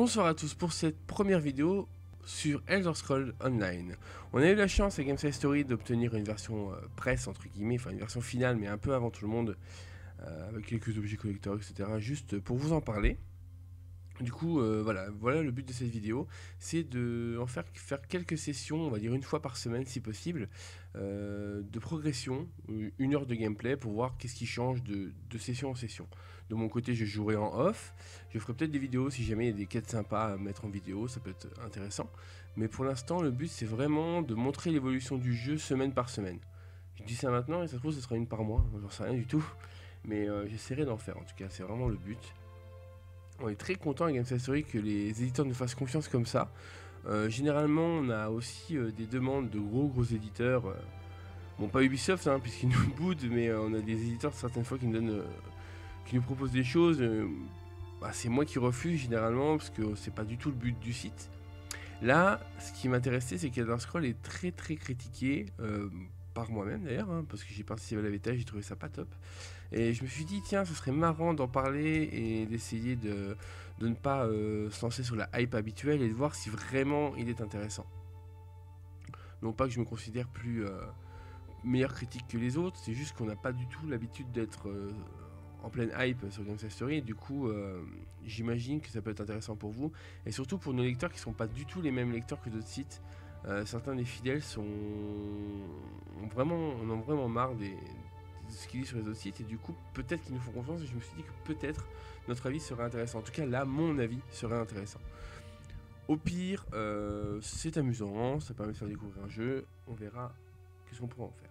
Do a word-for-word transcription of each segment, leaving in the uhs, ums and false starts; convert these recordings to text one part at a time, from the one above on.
Bonsoir à tous pour cette première vidéo sur Elder Scrolls Online. On a eu la chance à Gameside Story d'obtenir une version euh, presse entre guillemets, enfin une version finale mais un peu avant tout le monde, euh, avec quelques objets collecteurs et cetera. Juste pour vous en parler. Du coup, euh, voilà, voilà le but de cette vidéo, c'est de en faire, faire quelques sessions, on va dire une fois par semaine si possible, euh, de progression, une heure de gameplay pour voir qu'est-ce qui change de, de session en session. De mon côté, je jouerai en off, je ferai peut-être des vidéos si jamais il y a des quêtes sympas à mettre en vidéo, ça peut être intéressant. Mais pour l'instant, le but c'est vraiment de montrer l'évolution du jeu semaine par semaine. Je dis ça maintenant et ça se trouve ce sera une par mois, j'en sais rien du tout, mais euh, j'essaierai d'en faire en tout cas, c'est vraiment le but. On est très content à Gameside Story que les éditeurs nous fassent confiance comme ça. Euh, généralement, on a aussi euh, des demandes de gros gros éditeurs. Euh, bon, pas Ubisoft, hein, puisqu'ils nous boudent, mais euh, on a des éditeurs certaines fois qui nous donnent, euh, qui nous proposent des choses. Euh, bah, c'est moi qui refuse généralement parce que c'est pas du tout le but du site. Là, ce qui m'intéressait, c'est qu'Elder Scrolls est très très critiqué. Euh, par moi-même d'ailleurs, hein, parce que j'ai participé à la bêta, j'ai trouvé ça pas top. Et je me suis dit, tiens, ce serait marrant d'en parler et d'essayer de, de ne pas euh, se lancer sur la hype habituelle et de voir si vraiment il est intéressant. Non pas que je me considère plus euh, meilleur critique que les autres, c'est juste qu'on n'a pas du tout l'habitude d'être euh, en pleine hype sur Gameside Story. Et du coup, euh, j'imagine que ça peut être intéressant pour vous. Et surtout pour nos lecteurs qui ne sont pas du tout les mêmes lecteurs que d'autres sites. Euh, certains des fidèles sont ont vraiment, on en a vraiment marre des, de ce qu'ils disent sur les autres sites et du coup peut-être qu'ils nous font confiance et je me suis dit que peut-être notre avis serait intéressant. En tout cas là mon avis serait intéressant. Au pire euh, c'est amusant, ça permet de faire découvrir un jeu, on verra qu'est-ce qu'on pourra en faire.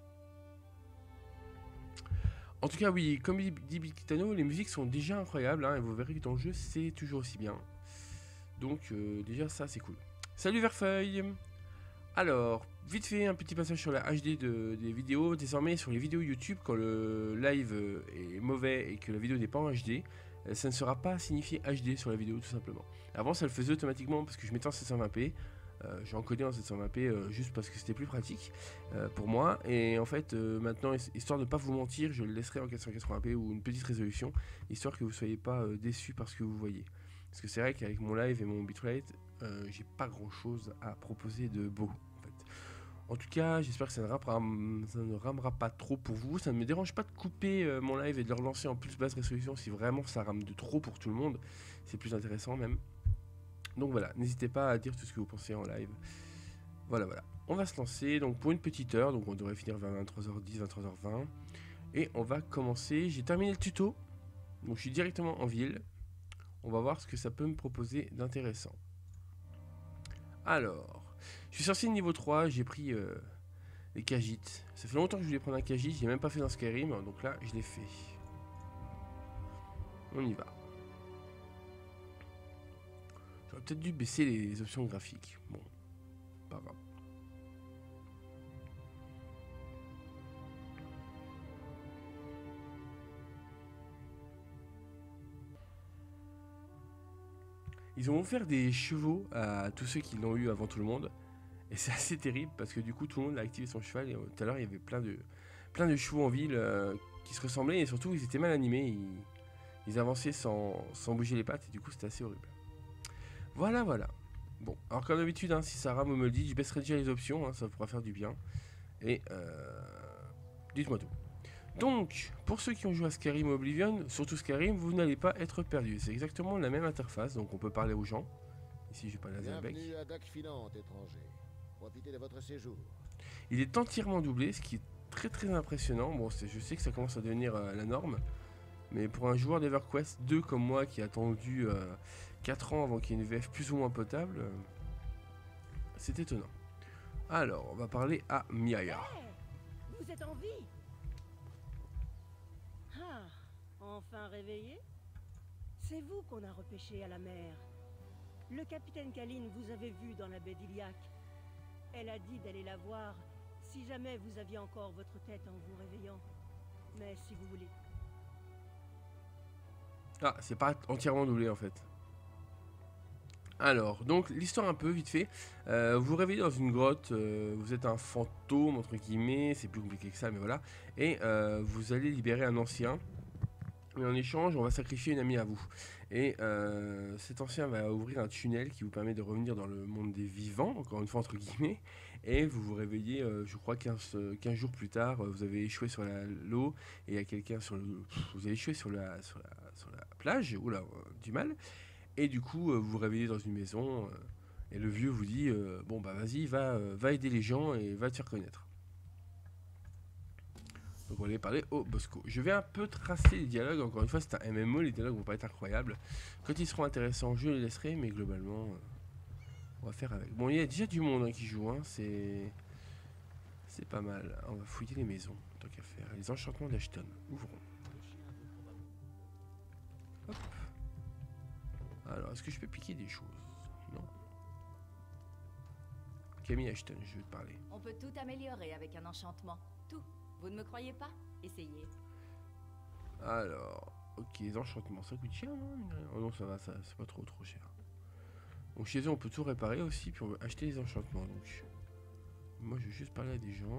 En tout cas oui, comme dit Bikitano, les musiques sont déjà incroyables hein, et vous verrez que dans le jeu c'est toujours aussi bien. Donc euh, déjà ça c'est cool. Salut Verfeuille. Alors, vite fait, un petit passage sur la H D de, des vidéos. Désormais, sur les vidéos YouTube, quand le live est mauvais et que la vidéo n'est pas en H D, ça ne sera pas signifié H D sur la vidéo, tout simplement. Avant, ça le faisait automatiquement parce que je mettais en sept cent vingt p. Euh, J'ai encodé en sept cent vingt p euh, juste parce que c'était plus pratique euh, pour moi. Et en fait, euh, maintenant, histoire de ne pas vous mentir, je le laisserai en quatre cent quatre-vingts p ou une petite résolution, histoire que vous ne soyez pas euh, déçus par ce que vous voyez. Parce que c'est vrai qu'avec mon live et mon bitrate, euh, j'ai pas grand chose à proposer de beau. En fait. En tout cas, j'espère que ça ne, ramera, ça ne ramera pas trop pour vous. Ça ne me dérange pas de couper euh, mon live et de le relancer en plus basse résolution si vraiment ça rame de trop pour tout le monde. C'est plus intéressant même. Donc voilà, n'hésitez pas à dire tout ce que vous pensez en live. Voilà, voilà. On va se lancer donc pour une petite heure. Donc on devrait finir vers vingt-trois heures dix, vingt-trois heures vingt. Et on va commencer. J'ai terminé le tuto. Donc je suis directement en ville. On va voir ce que ça peut me proposer d'intéressant. Alors, je suis sorti de niveau trois, j'ai pris euh, les Khajiit. Ça fait longtemps que je voulais prendre un Khajiit, je l'ai même pas fait dans Skyrim, donc là, je l'ai fait. On y va. J'aurais peut-être dû baisser les options graphiques. Bon, pas grave. Ils ont offert des chevaux à tous ceux qui l'ont eu avant tout le monde. Et c'est assez terrible parce que du coup tout le monde a activé son cheval et euh, tout à l'heure il y avait plein de, plein de chevaux en ville euh, qui se ressemblaient et surtout ils étaient mal animés, ils, ils avançaient sans, sans bouger les pattes et du coup c'était assez horrible. Voilà voilà. Bon, alors comme d'habitude hein, si ça rame ou me le dit, je baisserai déjà les options, hein, ça pourra faire du bien. Et euh, dites-moi tout. Donc, pour ceux qui ont joué à Skyrim ou Oblivion, surtout Skyrim, vous n'allez pas être perdu. C'est exactement la même interface, donc on peut parler aux gens. Ici j'ai pas la Zerbeck. Profitez de votre séjour. Il est entièrement doublé, ce qui est très très impressionnant. Bon, je sais que ça commence à devenir euh, la norme, mais pour un joueur d'EverQuest deux comme moi qui a attendu euh, quatre ans avant qu'il y ait une V F plus ou moins potable, euh, c'est étonnant. Alors, on va parler à Miaya. Hey, vous êtes en vie? Ah, enfin réveillé? C'est vous qu'on a repêché à la mer. Le capitaine Kaline vous avait vu dans la baie d'Iliac. Elle a dit d'aller la voir si jamais vous aviez encore votre tête en vous réveillant. Mais si vous voulez. Ah, c'est pas entièrement doublé en fait. Alors, donc l'histoire un peu vite fait. Euh, vous vous réveillez dans une grotte, euh, vous êtes un fantôme entre guillemets, c'est plus compliqué que ça, mais voilà. Et euh, vous allez libérer un ancien Mais en échange, on va sacrifier une amie à vous. Et euh, cet ancien va ouvrir un tunnel qui vous permet de revenir dans le monde des vivants, encore une fois entre guillemets, et vous vous réveillez, euh, je crois, quinze, quinze jours plus tard, euh, vous avez échoué sur la- l'eau, et il y a quelqu'un sur le... Vous avez échoué sur la, sur la, sur la plage, oula, euh, du mal, et du coup, euh, vous vous réveillez dans une maison, euh, et le vieux vous dit, euh, bon bah vas-y, va, euh, va aider les gens et va te faire connaître. Donc on va aller parler au Bosco. Je vais un peu tracer les dialogues, encore une fois c'est un M M O, les dialogues vont pas être incroyables. Quand ils seront intéressants, je les laisserai, mais globalement, euh, on va faire avec. Bon, il y a déjà du monde hein, qui joue, hein, c'est... C'est pas mal. On va fouiller les maisons, tant qu'à faire. Les enchantements d'Ashton, ouvrons. Hop. Alors, est-ce que je peux piquer des choses? Non. Camille Ashton, je vais te parler. On peut tout améliorer avec un enchantement. Tout. Vous ne me croyez pas? Essayez. Alors, ok, les enchantements, ça coûte cher, non? Oh non, ça va, ça, c'est pas trop trop cher. Donc chez eux, on peut tout réparer aussi, puis on veut acheter les enchantements. Donc, moi, je vais juste parler à des gens.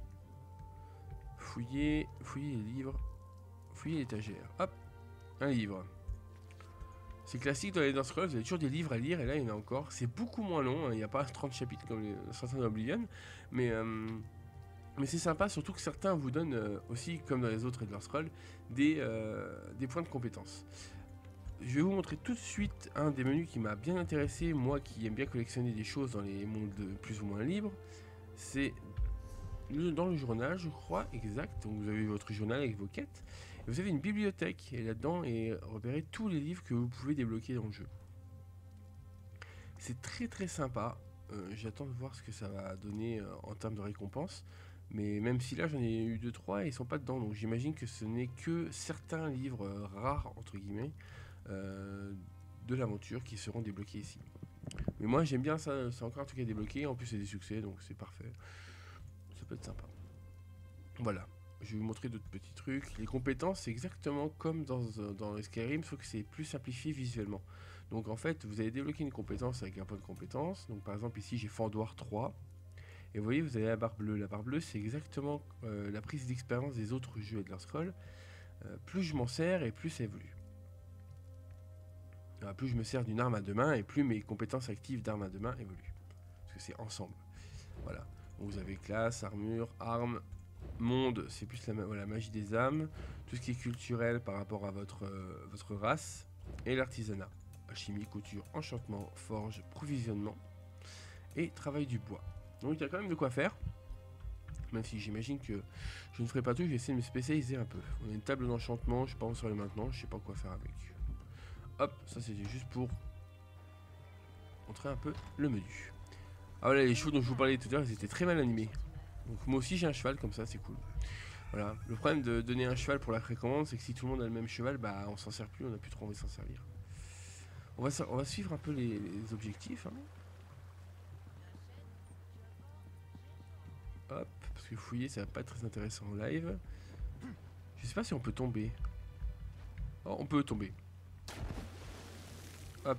Fouiller, fouiller les livres, fouiller l'étagère. Hop, un livre. C'est classique dans les Elder Scrolls, vous avez toujours des livres à lire, et là, il y en a encore. C'est beaucoup moins long, hein, il n'y a pas trente chapitres comme les certains d'Oblivion, mais... Euh, Mais c'est sympa, surtout que certains vous donnent euh, aussi, comme dans les autres Elder Scrolls, des, euh, des points de compétence. Je vais vous montrer tout de suite un des menus qui m'a bien intéressé, moi qui aime bien collectionner des choses dans les mondes plus ou moins libres. C'est dans le journal, je crois, exact. Donc vous avez votre journal avec vos quêtes. Et vous avez une bibliothèque, et là-dedans est repéré tous les livres que vous pouvez débloquer dans le jeu. C'est très très sympa. Euh, J'attends de voir ce que ça va donner euh, en termes de récompense. Mais même si là j'en ai eu deux trois et ils sont pas dedans, donc j'imagine que ce n'est que certains livres euh, rares entre guillemets euh, de l'aventure qui seront débloqués ici. Mais moi j'aime bien ça, c'est encore un truc à débloquer, en plus c'est des succès donc c'est parfait. Ça peut être sympa. Voilà, je vais vous montrer d'autres petits trucs. Les compétences c'est exactement comme dans, dans Skyrim, sauf que c'est plus simplifié visuellement. Donc en fait vous allez débloquer une compétence avec un point de compétence. Donc par exemple ici j'ai Fendoir trois. Et vous voyez, vous avez la barre bleue. La barre bleue, c'est exactement euh, la prise d'expérience des autres jeux Elder Scrolls. Euh, plus je m'en sers et plus ça évolue. Alors, plus je me sers d'une arme à deux mains et plus mes compétences actives d'arme à deux mains évoluent. Parce que c'est ensemble. Voilà. Donc, vous avez classe, armure, arme, monde, c'est plus la, voilà, magie des âmes. Tout ce qui est culturel par rapport à votre, euh, votre race. Et l'artisanat. Alchimie, couture, enchantement, forge, provisionnement. Et travail du bois. Donc il y a quand même de quoi faire, même si j'imagine que je ne ferai pas tout, je vais essayer de me spécialiser un peu. On a une table d'enchantement, je sais pas où ça va maintenant, je sais pas quoi faire avec. Hop, ça c'était juste pour montrer un peu le menu. Ah voilà, les chevaux dont je vous parlais tout à l'heure, ils étaient très mal animés. Donc moi aussi j'ai un cheval comme ça, c'est cool. Voilà, le problème de donner un cheval pour la précommande, c'est que si tout le monde a le même cheval, bah on s'en sert plus, on n'a plus trop envie de s'en servir. On va, on va suivre un peu les, les objectifs. Hein. Hop, parce que fouiller ça va pas être très intéressant en live. Je sais pas si on peut tomber. Oh, on peut tomber. Hop.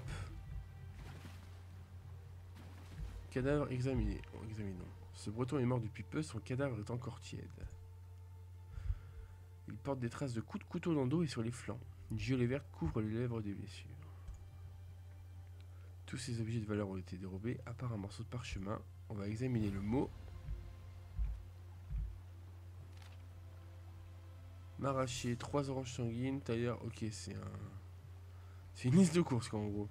Cadavre examiné. Oh, examinons. Ce breton est mort depuis peu, son cadavre est encore tiède. Il porte des traces de coups de couteau dans le dos et sur les flancs. Une gelée verte couvre les lèvres des blessures. Tous ces objets de valeur ont été dérobés, à part un morceau de parchemin. On va examiner le mot. Maracher, trois oranges sanguines, tailleur, ok, c'est un... C'est une liste de courses, quoi, en gros.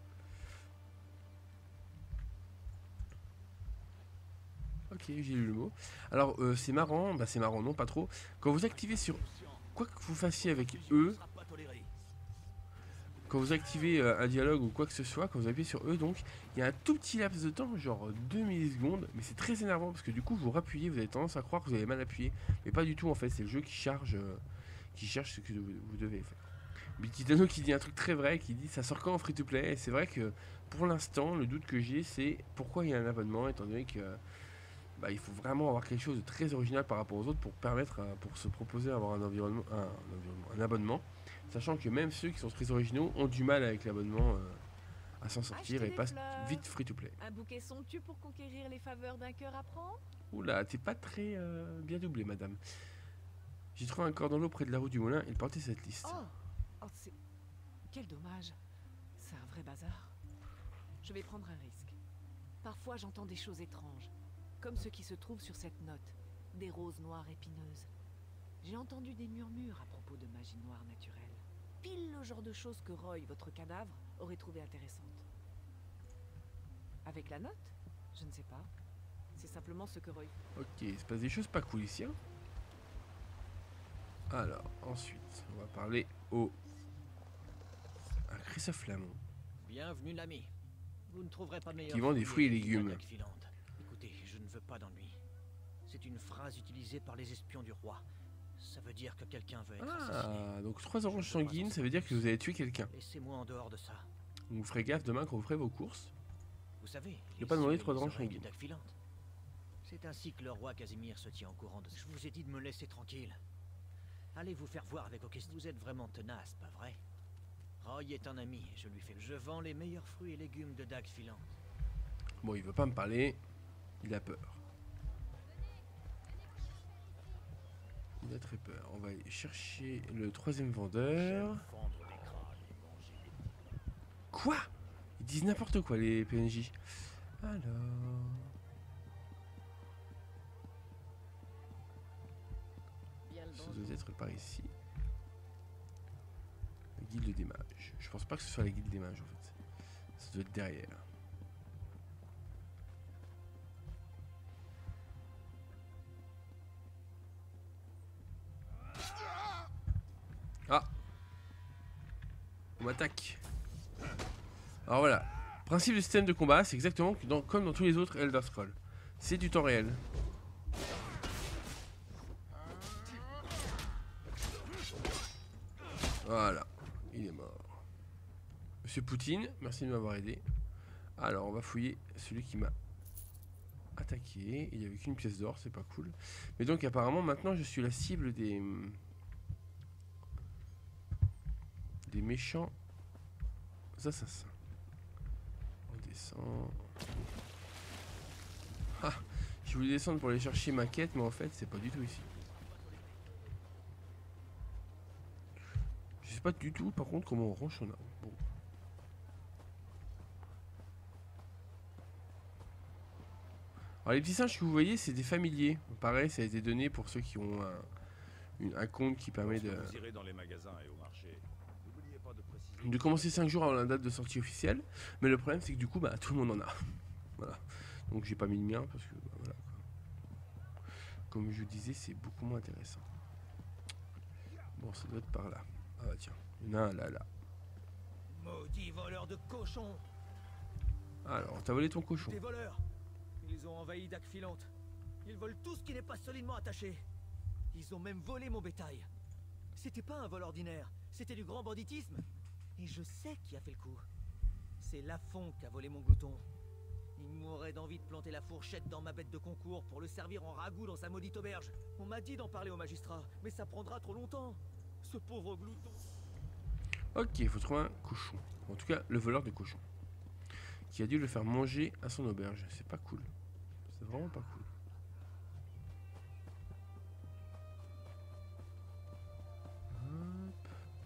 Ok, j'ai lu le mot. Alors, euh, c'est marrant, bah c'est marrant, non, pas trop. Quand vous activez sur... Quoi que vous fassiez avec eux... Quand vous activez euh, un dialogue ou quoi que ce soit, quand vous appuyez sur eux, donc, il y a un tout petit laps de temps, genre deux millisecondes, mais c'est très énervant, parce que du coup, vous rappuyez, vous avez tendance à croire que vous avez mal appuyé. Mais pas du tout, en fait, c'est le jeu qui charge... Euh, qui cherche ce que vous devez faire. Bilkitano qui dit un truc très vrai, qui dit ça sort quand en free to play, et c'est vrai que pour l'instant le doute que j'ai c'est pourquoi il y a un abonnement, étant donné que bah, il faut vraiment avoir quelque chose de très original par rapport aux autres pour permettre à, pour se proposer d'avoir un environnement, un, un environnement, un abonnement, sachant que même ceux qui sont très originaux ont du mal avec l'abonnement euh, à s'en sortir Acheter et passent fleurs. vite free to play. Un bouquet somptueux pour conquérir les faveurs d'un cœur à prendre? Oula, t'es pas très euh, bien doublé madame. J'ai trouvé un cordon d'eau près de la route du moulin, il portait cette liste. Oh, Oh, c'est... Quel dommage. C'est un vrai bazar. Je vais prendre un risque. Parfois, j'entends des choses étranges, comme ce qui se trouve sur cette note. Des roses noires épineuses. J'ai entendu des murmures à propos de magie noire naturelle. Pile le genre de choses que Roy, votre cadavre, aurait trouvé intéressante. Avec la note? Je ne sais pas. C'est simplement ce que Roy... Ok, il se passe des choses pas cool ici. Hein. Alors, ensuite, on va parler au... à Christophe Lamont. Bienvenue l'ami. Vous ne trouverez pas meilleur. Qui vend des fruits et légumes. Écoutez, je ne veux pas d'ennui. C'est une phrase utilisée par les espions du roi. Ça veut dire que quelqu'un veut être assassiné. Ah, donc trois oranges sanguines, ça veut dire que vous avez tué quelqu'un. Laissez-moi en dehors de ça. Donc vous ferez gaffe demain quand vous ferez vos courses. Vous savez, j'ai pas demandé trois oranges sanguines. C'est ainsi que le roi Casimir se tient au courant de... Je vous ai dit de me laisser tranquille. Allez vous faire voir avec Okest. Vous êtes vraiment tenace, pas vrai? Roy est un ami et je lui fais... Je vends les meilleurs fruits et légumes de Dagfilant. Bon, il veut pas me parler. Il a peur. Il a très peur. On va aller chercher le troisième vendeur. Quoi? Ils disent n'importe quoi les P N J. Alors... Ça doit être par ici. La guilde des mages. Je pense pas que ce soit la guilde des mages en fait. Ça doit être derrière. Ah! On m'attaque. Alors voilà. Principe du système de combat, c'est exactement dans, comme dans tous les autres Elder Scrolls. C'est du temps réel. Voilà, il est mort. Monsieur Poutine, merci de m'avoir aidé. Alors, on va fouiller celui qui m'a attaqué. Il n'y avait qu'une pièce d'or, c'est pas cool. Mais donc, apparemment, maintenant, je suis la cible des... des méchants assassins. On descend... Ah, je voulais descendre pour aller chercher ma quête, mais en fait, c'est pas du tout ici. Je sais pas du tout, par contre, comment on range son arme. Bon. Alors, les petits singes que vous voyez, c'est des familiers. Pareil, ça a été donné pour ceux qui ont un, une, un compte qui permet de... Vous irez dans les magasins et au marché. N'oubliez pas de préciser... de commencer cinq jours avant la date de sortie officielle. Mais le problème, c'est que du coup, bah, tout le monde en a. Voilà. Donc, j'ai pas mis le mien parce que, bah, voilà. Comme je disais, c'est beaucoup moins intéressant. Bon, ça doit être par là. Ah bah tiens, il y en a un là, là. Maudit voleur de cochons! Alors, t'as volé ton cochon. Des voleurs! Ils ont envahi Dagfilant. Ils volent tout ce qui n'est pas solidement attaché. Ils ont même volé mon bétail. C'était pas un vol ordinaire, c'était du grand banditisme. Et je sais qui a fait le coup. C'est Lafont qui a volé mon glouton. Il mourrait d'envie de planter la fourchette dans ma bête de concours pour le servir en ragoût dans sa maudite auberge. On m'a dit d'en parler au magistrat, mais ça prendra trop longtemps. Ce pauvre glouton. Ok, il faut trouver un cochon. En tout cas, le voleur de cochon. Qui a dû le faire manger à son auberge. C'est pas cool. C'est vraiment pas cool. Hop.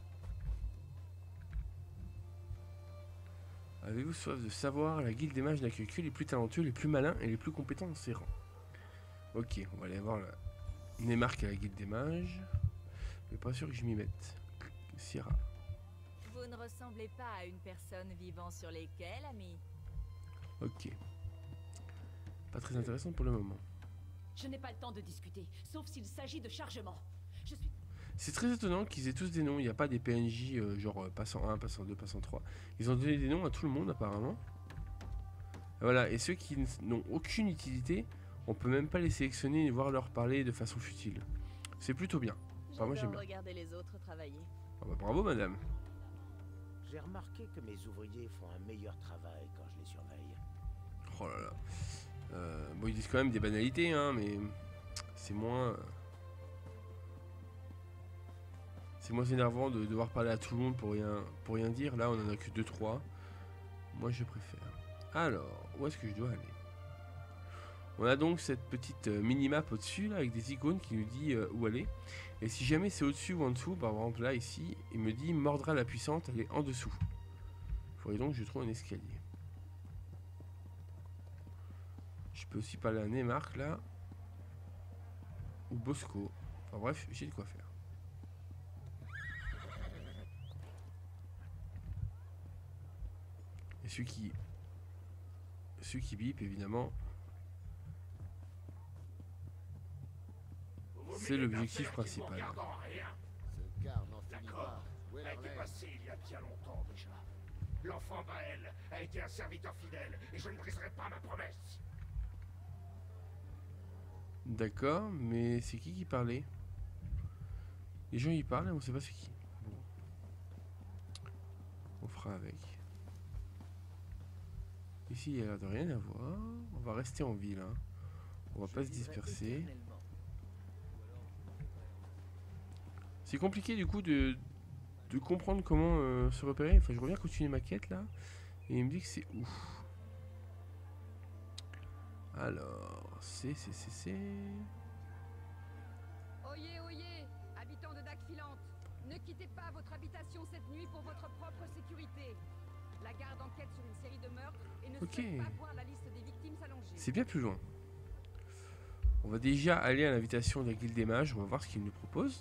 Avez-vous soif de savoir? La guilde des mages n'accueille que les plus talentueux, les plus malins et les plus compétents dans ses rangs. Ok, on va aller voir la Némarque à la guilde des mages. Mais pas sûr que je m'y mette. Syrah. Vous ne ressemblez pas à une personne vivant sur les quais, l'ami. Ok. Pas très intéressant pour le moment. Je n'ai pas le temps de discuter, sauf s'il s'agit de chargement. Je suis... C'est très étonnant qu'ils aient tous des noms. Il n'y a pas des P N J euh, genre euh, passant un, passant deux, passant trois. Ils ont donné des noms à tout le monde apparemment. Et voilà, et ceux qui n'ont aucune utilité, on peut même pas les sélectionner et voir leur parler de façon futile. C'est plutôt bien. Enfin, moi j'aime bien. Regarder les autres travailler. Ah bah, bravo madame. J'ai remarqué que mes ouvriers font un meilleur travail quand je les surveille. Oh là là. Euh, bon, ils disent quand même des banalités, hein, mais c'est moins... euh, C'est moins énervant de devoir parler à tout le monde pour rien, pour rien dire. Là, on en a que deux trois. Moi, je préfère. Alors, où est-ce que je dois aller? On a donc cette petite euh, mini-map au-dessus, là, avec des icônes qui nous dit euh, où aller. Et si jamais c'est au-dessus ou en dessous, par exemple là, ici, il me dit Mordra la puissante, elle est en dessous. Il faudrait donc que je trouve un escalier. Je peux aussi parler à Nemark, là. Ou Bosco. Enfin bref, j'ai de quoi faire. Et celui qui... Celui qui bip, évidemment... C'est l'objectif principal. Ce gars n'en finit pas. Où est Elle a leur été lait? passée il y a bien longtemps déjà. L'enfant Baël a été un serviteur fidèle et je ne briserai pas ma promesse. D'accord, mais c'est qui qui parlait? Les gens y parlent et on sait pas c'est qui. Bon. On fera avec. Ici il y a l'air de rien à voir. On va rester en ville. Hein. On va pas se disperser. C'est compliqué du coup de, de comprendre comment euh, se repérer. Enfin je reviens continuer ma quête là. Et il me dit que c'est où? Alors, c'est, c'est, c'est, c'est... Oyez, oyez, habitants de Dagfilante, ne quittez pas votre habitation cette nuit pour votre propre sécurité. La garde enquête sur une série de meurtres et ne Ok. souhaite pas voir la liste des victimes s'allonger. C'est bien plus loin. On va déjà aller à l'invitation de la Guilde des Mages. On va voir ce qu'ils nous proposent.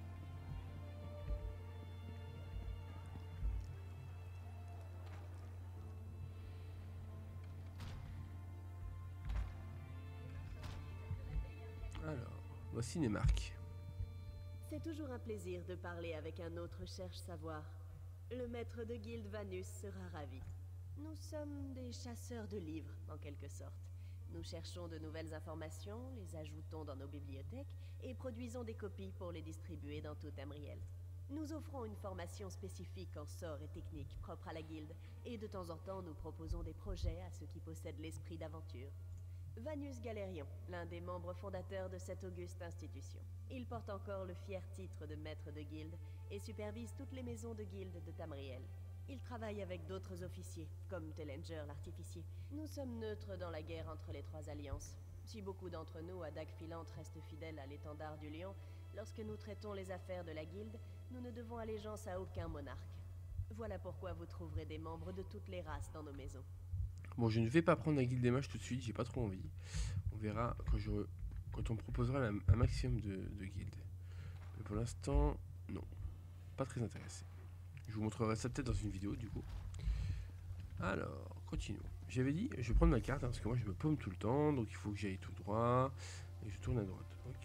Alors, voici Nemark. C'est toujours un plaisir de parler avec un autre cherche savoir. Le maître de guilde Vanus sera ravi. Nous sommes des chasseurs de livres, en quelque sorte. Nous cherchons de nouvelles informations, les ajoutons dans nos bibliothèques et produisons des copies pour les distribuer dans tout Tamriel. Nous offrons une formation spécifique en sorts et techniques propres à la guilde, et de temps en temps nous proposons des projets à ceux qui possèdent l'esprit d'aventure. Vanus Galerion, l'un des membres fondateurs de cette auguste institution. Il porte encore le fier titre de maître de guilde et supervise toutes les maisons de guilde de Tamriel. Il travaille avec d'autres officiers, comme Tellinger l'artificier. Nous sommes neutres dans la guerre entre les trois alliances. Si beaucoup d'entre nous à Dagfilante restent fidèles à l'étendard du lion, lorsque nous traitons les affaires de la guilde, nous ne devons allégeance à aucun monarque. Voilà pourquoi vous trouverez des membres de toutes les races dans nos maisons. Bon, je ne vais pas prendre la Guilde des Mages tout de suite, j'ai pas trop envie. On verra quand, je, quand on me proposera la, un maximum de, de guildes. Mais pour l'instant, non. Pas très intéressé. Je vous montrerai ça peut-être dans une vidéo du coup. Alors, continuons. J'avais dit, je vais prendre ma carte hein, parce que moi je me paume tout le temps, donc il faut que j'aille tout droit. Et je tourne à droite. Ok.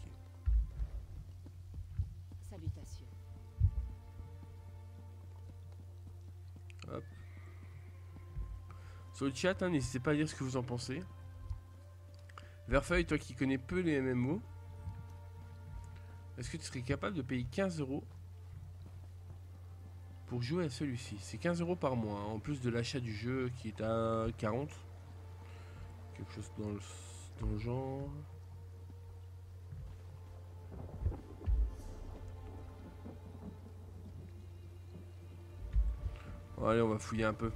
Salutations. Hop. Sur le chat, hein, n'hésitez pas à dire ce que vous en pensez. Verfeuille, toi qui connais peu les M M O, est-ce que tu serais capable de payer quinze euros pour jouer à celui-ci? C'est quinze euros par mois, hein, en plus de l'achat du jeu qui est à quarante. Quelque chose dans le, dans le genre. Bon, allez, on va fouiller un peu.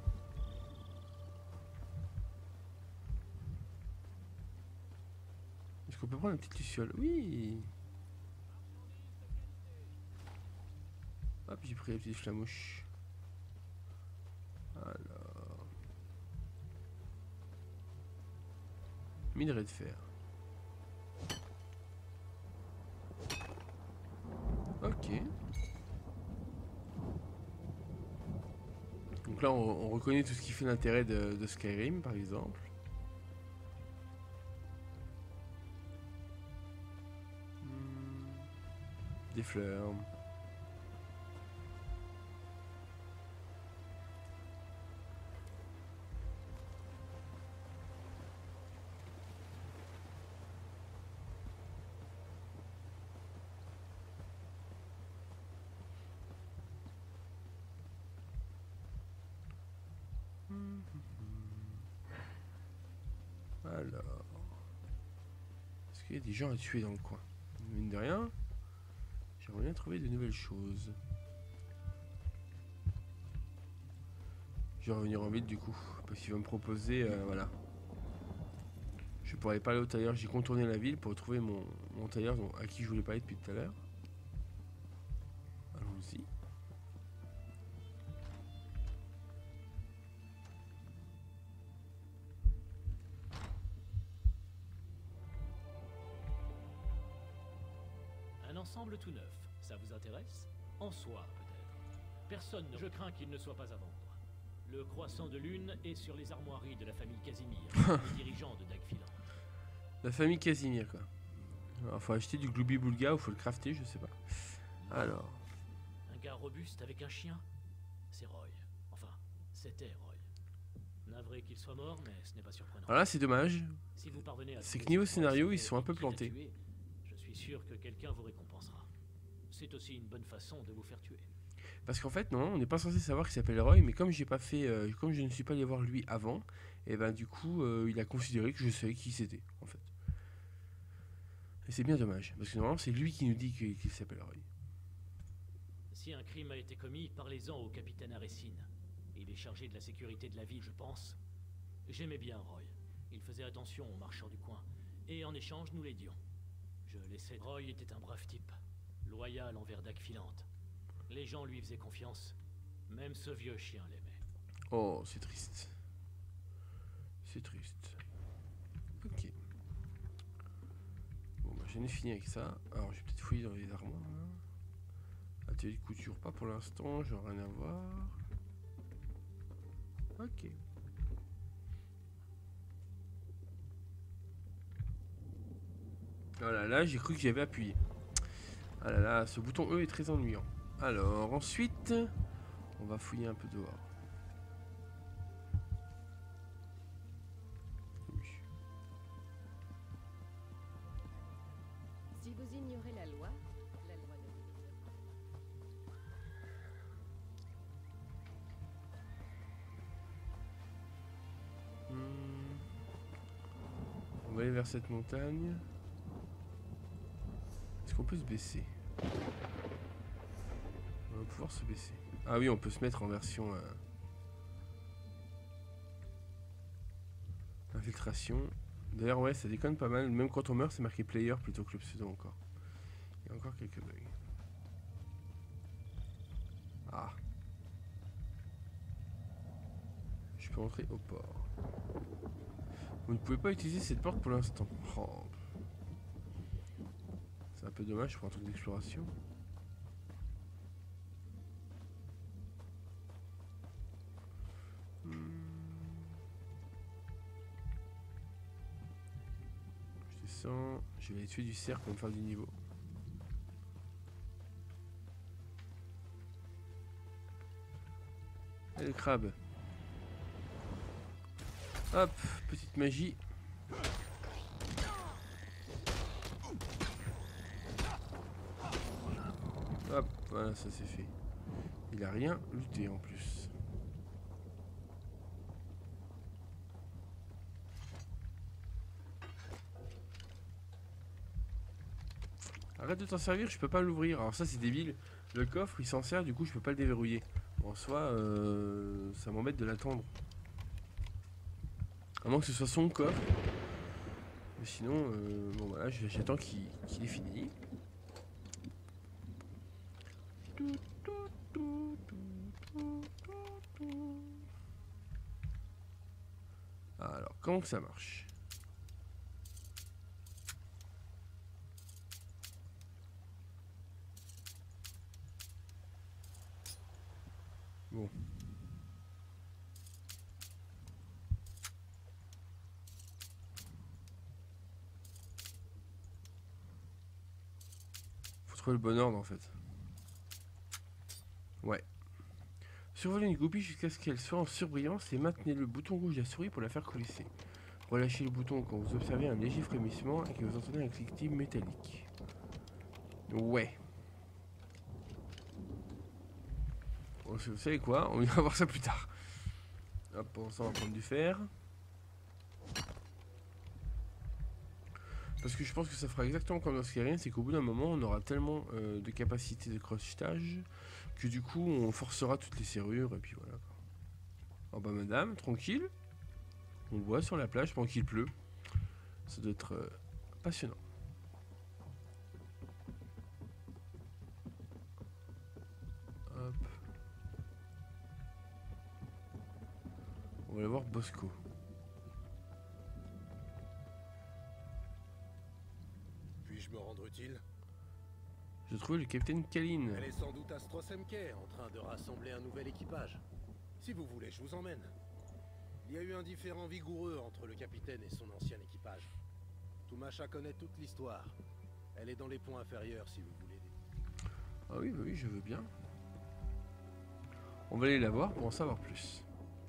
Est-ce qu'on peut prendre une petite luciole? Oui. Hop, j'ai pris la petite flamouche. Alors. Minerai de fer. Ok. Donc là, on, on reconnaît tout ce qui fait l'intérêt de, de Skyrim, par exemple. Hmm. Des fleurs. Alors, est-ce qu'il y a des gens à tuer dans le coin? Mine de rien, j'aimerais bien trouver de nouvelles choses. Je vais revenir en ville du coup, parce qu'il va me proposer, euh, voilà. Je pour aller parler au tailleur, j'ai contourné la ville pour retrouver mon, mon tailleur dont, à qui je voulais parler depuis tout à l'heure. Allons-y. Un ensemble tout neuf, ça vous intéresse? En soi, peut-être. Personne ne... Je crains qu'il ne soit pas à vendre. Le croissant de lune est sur les armoiries de la famille Casimir, le dirigeant de Dagfilant. La famille Casimir, quoi. Alors, faut acheter du Glooby Boulga ou faut le crafter, je sais pas. Alors. Un gars robuste avec un chien? C'est Roy. Enfin, c'était Roy. Navré qu'il soit mort, mais ce n'est pas surprenant. Alors là, c'est dommage. Si vous parvenez à c'est que niveau scénario, ils sont un peu plantés. Tuer, je suis sûr que quelqu'un vous récompensera. C'est aussi une bonne façon de vous faire tuer. Parce qu'en fait, non, on n'est pas censé savoir qu'il s'appelle Roy, mais comme j'ai pas fait, euh, comme je ne suis pas allé voir lui avant, et ben du coup, euh, il a considéré que je savais qui c'était, en fait. Et c'est bien dommage, parce que normalement, c'est lui qui nous dit qu'il qu'il s'appelle Roy. Si un crime a été commis, parlez-en au capitaine Aressine. Il est chargé de la sécurité de la ville, je pense. J'aimais bien Roy. Il faisait attention aux marchands du coin, et en échange, nous l'aidions. Je laissais. Roy était un brave type, loyal envers Dagfilant. Les gens lui faisaient confiance. Même ce vieux chien l'aimait. Oh, c'est triste. C'est triste. Ok. Bon, bah, j'en ai fini avec ça. Alors, je vais peut-être fouiller dans les armoires. Là. Atelier de couture, pas pour l'instant. J'en ai rien à voir. Ok. Voilà, là, j'ai cru que j'avais appuyé. Ah là là, ce bouton E est très ennuyant. Alors, ensuite, on va fouiller un peu dehors. Oui. Si vous ignorez la loi, la loi ne vous Hmm. On va aller vers cette montagne. Est-ce qu'on peut se baisser ? On va pouvoir se baisser. Ah oui, on peut se mettre en version euh, infiltration. D'ailleurs, ouais, ça déconne pas mal. Même quand on meurt, c'est marqué player plutôt que le pseudo encore. Il y a encore quelques bugs. Ah. Je peux entrer au port. Vous ne pouvez pas utiliser cette porte pour l'instant. Oh. C'est un peu dommage pour un truc d'exploration. Hmm. Je descends. Je vais aller tuer du cerf pour me faire du niveau. Et le crabe. Hop, petite magie. Hop, voilà, ça c'est fait. Il a rien looté en plus. Arrête de t'en servir, je peux pas l'ouvrir. Alors ça c'est débile. Le coffre il s'en sert, du coup je peux pas le déverrouiller. En soi, euh, ça m'embête de l'attendre. À moins que ce soit son coffre. Mais sinon, euh, bon voilà, j'attends qu'il qu'il ait fini. Alors, comment que ça marche? Bon. Faut trouver le bon ordre en fait. Ouais. Survolez une goupille jusqu'à ce qu'elle soit en surbrillance et maintenez le bouton gauche de la souris pour la faire coulisser. Relâchez le bouton quand vous observez un léger frémissement et que vous entendez un cliquetis métallique. Ouais. Bon, vous savez quoi? On va voir ça plus tard. Hop, pour ça on va prendre du fer. Parce que je pense que ça fera exactement comme dans Skyrim, c'est qu'au bout d'un moment on aura tellement euh, de capacité de crochetage que du coup on forcera toutes les serrures et puis voilà quoi. Oh bah madame, tranquille. On boit sur la plage pendant qu'il pleut. Ça doit être euh, passionnant. Hop. On va aller voir Bosco. Puis-je me rendre utile? J'ai trouvé le capitaine Kalin. Elle est sans doute à Strossemke, en train de rassembler un nouvel équipage. Si vous voulez, je vous emmène. Il y a eu un différend vigoureux entre le capitaine et son ancien équipage. Toumacha connaît toute l'histoire. Elle est dans les ponts inférieurs, si vous voulez. Ah oui, bah oui, je veux bien. On va aller la voir pour en savoir plus.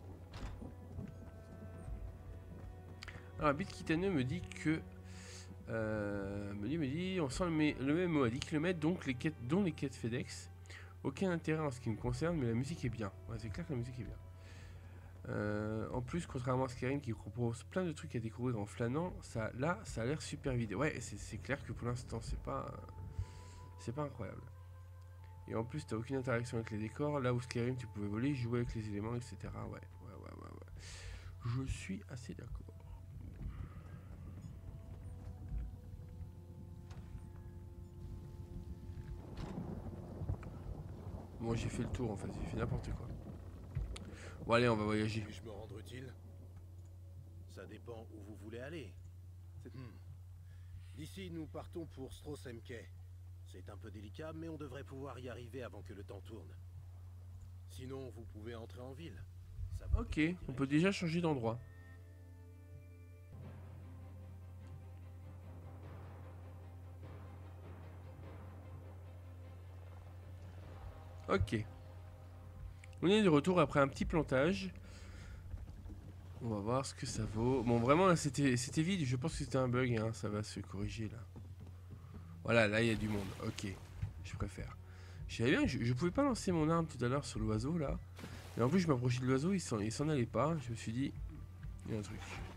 Alors, Bit Kitano me dit que... Euh, me dit, me dit, on sent le, le même mot à dix kilomètres, donc les quêtes, dont les quêtes FedEx. Aucun intérêt en ce qui me concerne, mais la musique est bien. Ouais, c'est clair que la musique est bien. Euh, en plus, contrairement à Skyrim qui propose plein de trucs à découvrir en flânant, ça, là, ça a l'air super vide. Ouais, c'est clair que pour l'instant, c'est pas, c'est pas incroyable. Et en plus, t'as aucune interaction avec les décors. Là où Skyrim, tu pouvais voler, jouer avec les éléments, et cetera. Ouais, ouais, ouais, ouais, ouais. Je suis assez d'accord. Moi, j'ai fait le tour en fait. J'ai fait n'importe quoi. Bon, allez, on va voyager. Puis-je me rendre utile? Ça dépend où vous voulez aller. Hmm. D'ici, nous partons pour Strossemke. C'est un peu délicat, mais on devrait pouvoir y arriver avant que le temps tourne. Sinon, vous pouvez entrer en ville. Ça ok, on peut déjà changer d'endroit. Ok. On est de retour après un petit plantage. On va voir ce que ça vaut. Bon, vraiment, là, c'était vide. Je pense que c'était un bug. Hein. Ça va se corriger, là. Voilà, là, il y a du monde. Ok. Je préfère. Je savais bien, je, je pouvais pas lancer mon arme tout à l'heure sur l'oiseau, là. Et en plus, je m'approchais de l'oiseau. Il s'en allait pas. Je me suis dit, il y a un truc.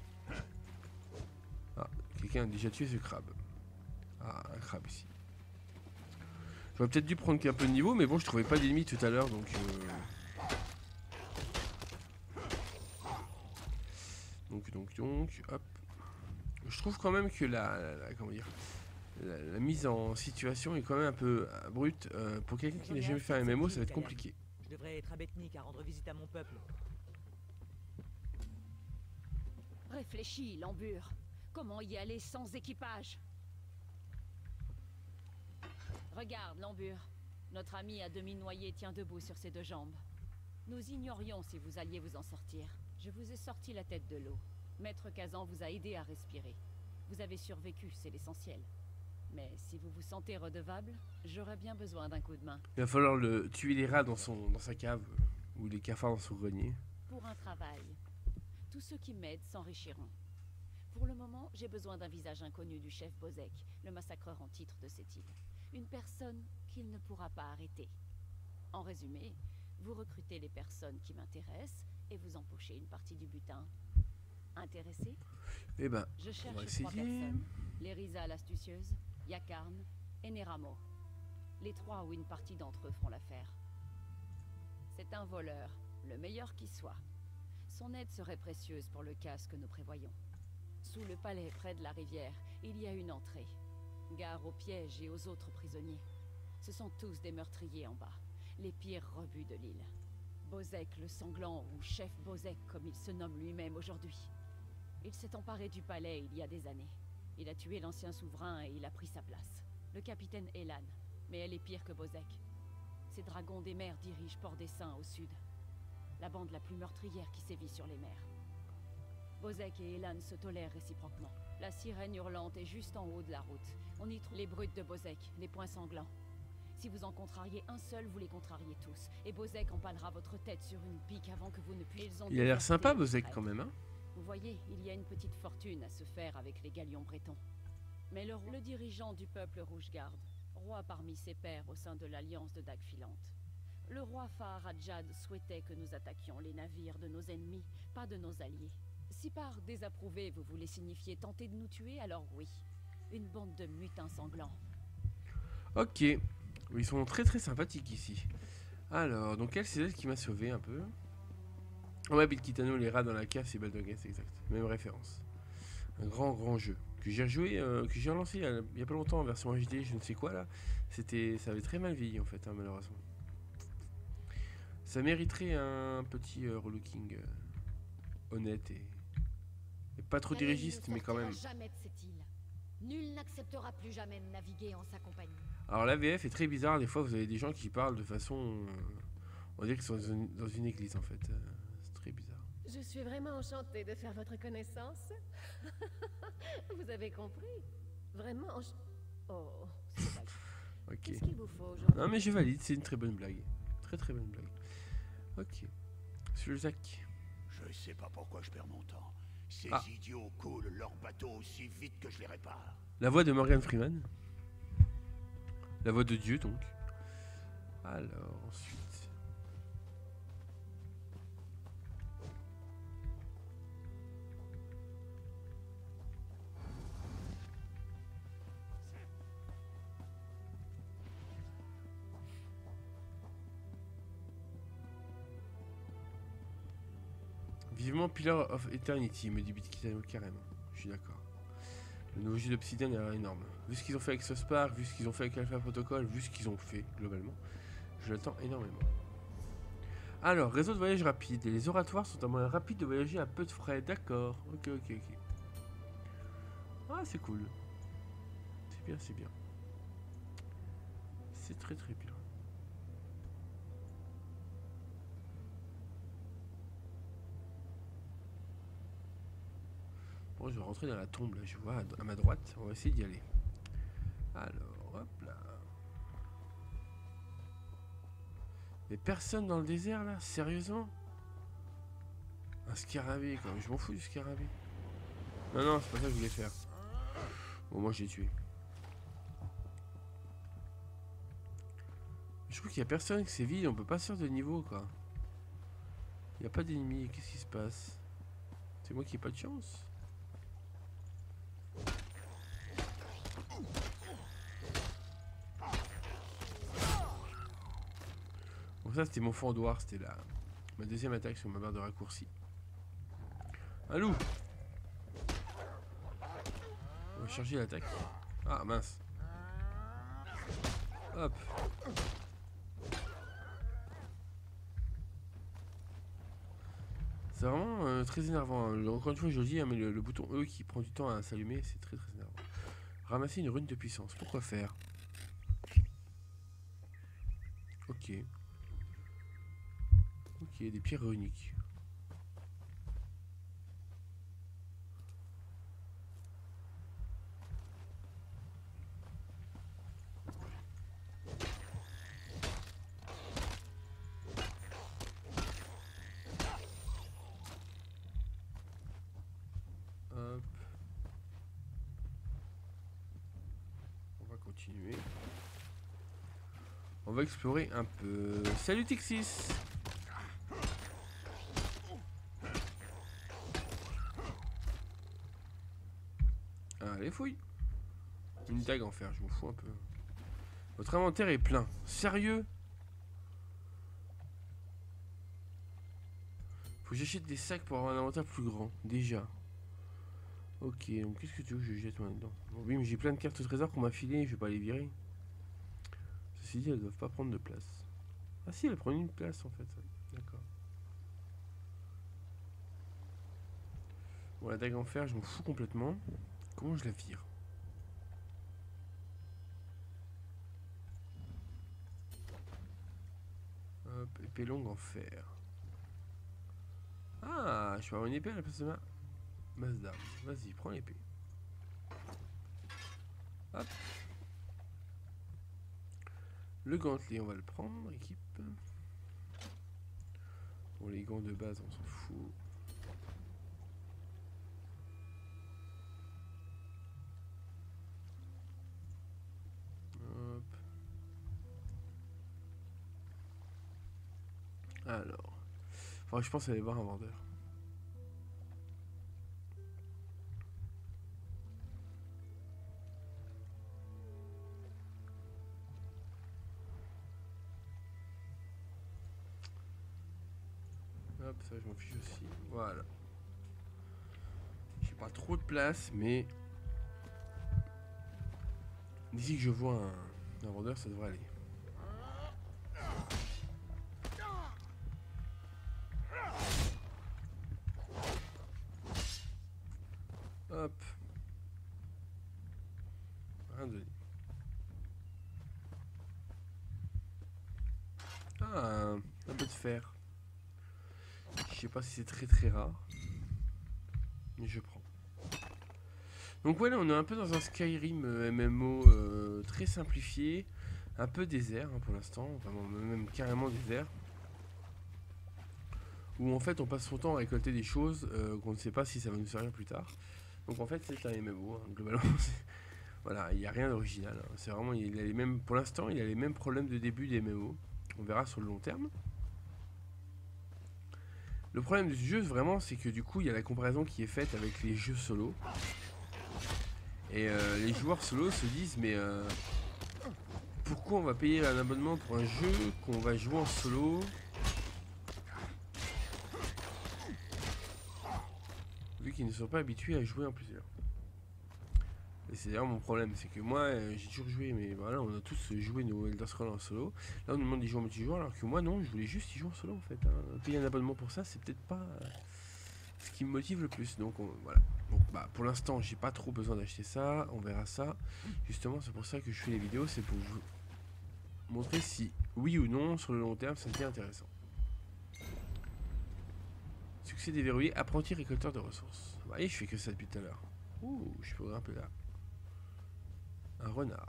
Ah, quelqu'un a déjà tué ce crabe. Ah, un crabe ici. J'aurais peut-être dû prendre un peu de niveau, mais bon, je trouvais pas d'ennemis tout à l'heure, donc... Euh... Donc, donc, donc, hop. Je trouve quand même que la... la, la comment dire la, la mise en situation est quand même un peu euh, brute. Euh, pour quelqu'un qui n'a jamais fait un M M O, ça va être compliqué. Je devrais être à Bethnic à rendre visite à mon peuple. Réfléchis, Lambur. Comment y aller sans équipage? Regarde, Lambur. Notre ami à demi noyé tient debout sur ses deux jambes. Nous ignorions si vous alliez vous en sortir. Je vous ai sorti la tête de l'eau. Maître Kazan vous a aidé à respirer. Vous avez survécu, c'est l'essentiel. Mais si vous vous sentez redevable, j'aurais bien besoin d'un coup de main. Il va falloir le tuer les rats dans, son, dans sa cave, ou les cafards dans son grenier. Pour un travail. Tous ceux qui m'aident s'enrichiront. Pour le moment, j'ai besoin d'un visage inconnu du chef Bozek, le massacreur en titre de cette île. Une personne qu'il ne pourra pas arrêter. En résumé, vous recrutez les personnes qui m'intéressent et vous empochez une partie du butin. Intéressé? Eh ben, je cherche on va trois essayer. personnes. Lerisa l'astucieuse, Yakarn et Neramo. Les trois ou une partie d'entre eux feront l'affaire. C'est un voleur, le meilleur qui soit. Son aide serait précieuse pour le cas que nous prévoyons. Sous le palais, près de la rivière, il y a une entrée. Gare aux pièges et aux autres prisonniers. Ce sont tous des meurtriers en bas, les pires rebuts de l'île. Bozek le sanglant, ou chef Bozek comme il se nomme lui-même aujourd'hui. Il s'est emparé du palais il y a des années. Il a tué l'ancien souverain et il a pris sa place. Le capitaine Elan, mais elle est pire que Bozek. Ces dragons des mers dirigent Port des Saints au sud. La bande la plus meurtrière qui sévit sur les mers. Bozek et Elan se tolèrent réciproquement. La sirène hurlante est juste en haut de la route. On y trouve les brutes de Bozek, les poings sanglants. Si vous en contrariez un seul, vous les contrariez tous. Et Bozek empalera votre tête sur une pique avant que vous ne puissiez... Il a l'air sympa, Bozek, quand même, hein. Vous voyez, il y a une petite fortune à se faire avec les galions bretons. Mais le, le dirigeant du peuple rouge-garde, roi parmi ses pairs au sein de l'alliance de Dagfilante. Le roi Faharajad souhaitait que nous attaquions les navires de nos ennemis, pas de nos alliés. Si par désapprouvé vous voulez signifier tenter de nous tuer, alors oui. Une bande de mutins sanglants. Ok. Ils sont très très sympathiques ici. Alors, donc elle, c'est elle qui m'a sauvé un peu. On m'habite Kitano, les rats dans la cave, c'est Baldur's Gate, c'est exact. Même référence. Un grand grand jeu. que j'ai rejoué, euh, que j'ai relancé il y, a, il y a pas longtemps en version H D, je ne sais quoi là. C'était, ça avait très mal vieilli en fait, hein, malheureusement. Ça mériterait un petit euh, relooking euh, honnête et, et pas trop Kalen dirigiste, ne mais quand même. sortira jamais de cette île. Nul n'acceptera plus jamais de naviguer en sa compagnie. Alors la V F est très bizarre, des fois vous avez des gens qui parlent de façon... Euh, on dirait qu'ils sont dans une, dans une église en fait. Euh, c'est très bizarre. Je suis vraiment enchantée de faire votre connaissance. Vous avez compris? Vraiment ench... Oh, c'est pas grave. Ok. Qu'est-ce qu'il vous faut aujourd'hui? Non mais je valide, c'est une très bonne blague. Très très bonne blague. Ok. Sur le Zach. Je sais pas pourquoi je perds mon temps. Ces Ah. idiots coulent leur bateau aussi vite que je les répare. La voix de Morgan Freeman. La voix de Dieu donc. Alors ensuite. Vivement Pillar of Eternity, me dit Bitkitano carrément. Je suis d'accord. Le nouveau jeu d'Obsidian est énorme. Vu ce qu'ils ont fait avec South Park, vu ce qu'ils ont fait avec Alpha Protocol, vu ce qu'ils ont fait globalement, je l'attends énormément. Alors, réseau de voyage rapide. Les oratoires sont un moyen rapide de voyager à peu de frais. D'accord. Ok, ok, ok. Ah, c'est cool. C'est bien, c'est bien. C'est très très bien. Bon, je vais rentrer dans la tombe là, je vois à, à ma droite. On va essayer d'y aller. Alors, hop là. Mais personne dans le désert là, sérieusement? Un scarabée quand même, je m'en fous du scarabée. Non, non, c'est pas ça que je voulais faire. Bon, moi je l'ai tué. Je trouve qu'il y a personne, que c'est vide, on peut pas sortir de niveau quoi. Il n'y a pas d'ennemis, qu'est-ce qui se passe? C'est moi qui ai pas de chance? Bon, ça c'était mon fendoir, c'était la ma deuxième attaque sur ma barre de raccourci. Un loup! On va charger l'attaque. Ah mince! Hop! C'est vraiment euh, très énervant. Hein. Encore une fois, je le dis, hein, mais le, le bouton E qui prend du temps à s'allumer, c'est très très énervant. Ramasser une rune de puissance. Pourquoi faire? Ok. Ok, des pierres runiques. Hop. On va continuer. On va explorer un peu. Salut Texis! Allez, fouille! Une dague en fer, je m'en fous un peu. Votre inventaire est plein. Sérieux? Faut que j'achète des sacs pour avoir un inventaire plus grand. Déjà. Ok, donc qu'est-ce que tu veux que je jette maintenant? Bon, oui, mais j'ai plein de cartes au trésor qu'on m'a filé, je vais pas les virer. Ceci dit, elles doivent pas prendre de place. Ah si, elles prennent une place en fait. D'accord. Bon, la dague en fer, je m'en fous complètement. Comment je la vire? Hop, épée longue en fer. Ah, je peux avoir une épée à la place de ma masse d'armes. Vas-y, prends l'épée. Hop. Le gantelet, on va le prendre, équipe. Bon, les gants de base, on s'en fout. Hop. Alors. Enfin, je pense aller voir un vendeur. Hop, ça je m'en fiche aussi. Voilà. J'ai pas trop de place, mais D'ici que je vois un, un vendeur, ça devrait aller. Hop. Rien de... Ah, un, un peu de fer. Je sais pas si c'est très très rare. Mais je prends. Donc voilà, on est un peu dans un Skyrim euh, M M O euh, très simplifié. Un peu désert hein, pour l'instant. Vraiment, même carrément désert. Où en fait on passe son temps à récolter des choses euh, qu'on ne sait pas si ça va nous servir plus tard. Donc en fait c'est un M M O, hein, globalement. Voilà, il n'y a rien d'original. Hein. C'est vraiment, il a les mêmes, pour l'instant, il a les mêmes problèmes de début des M M O. On verra sur le long terme. Le problème du jeu, vraiment, c'est que du coup, il y a la comparaison qui est faite avec les jeux solo. Et euh, les joueurs solo se disent, mais euh, pourquoi on va payer un abonnement pour un jeu qu'on va jouer en solo ? Vu qu'ils ne sont pas habitués à jouer en plusieurs. Et c'est d'ailleurs mon problème, c'est que moi euh, j'ai toujours joué, mais voilà, on a tous joué nos Elder Scrolls en solo. Là on nous demande d'y jouer en multijoueur, alors que moi non, je voulais juste y jouer en solo en fait. Hein. Payer un abonnement pour ça, c'est peut-être pas euh, ce qui me motive le plus. Donc on, voilà. Donc bah pour l'instant j'ai pas trop besoin d'acheter ça, on verra ça. Justement c'est pour ça que je fais les vidéos, c'est pour vous montrer si oui ou non sur le long terme ça devient intéressant. Succès déverrouillé, apprenti récolteur de ressources. Vous voyez, je fais que ça depuis tout à l'heure. Ouh, je peux grimper là. Un renard.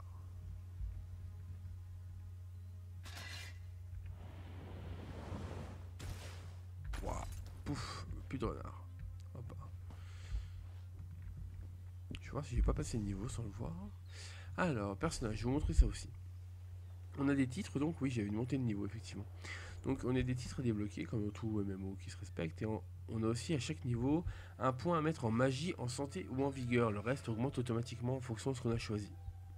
Waouh, pouf, plus de renard. Hop. Je vais voir si j'ai pas passé le niveau sans le voir. Alors, personnage, je vais vous montrer ça aussi. On a des titres, donc oui, j'avais une montée de niveau, effectivement. Donc on a des titres débloqués, comme dans tout M M O qui se respecte, et on, on a aussi à chaque niveau un point à mettre en magie, en santé ou en vigueur. Le reste augmente automatiquement en fonction de ce qu'on a choisi.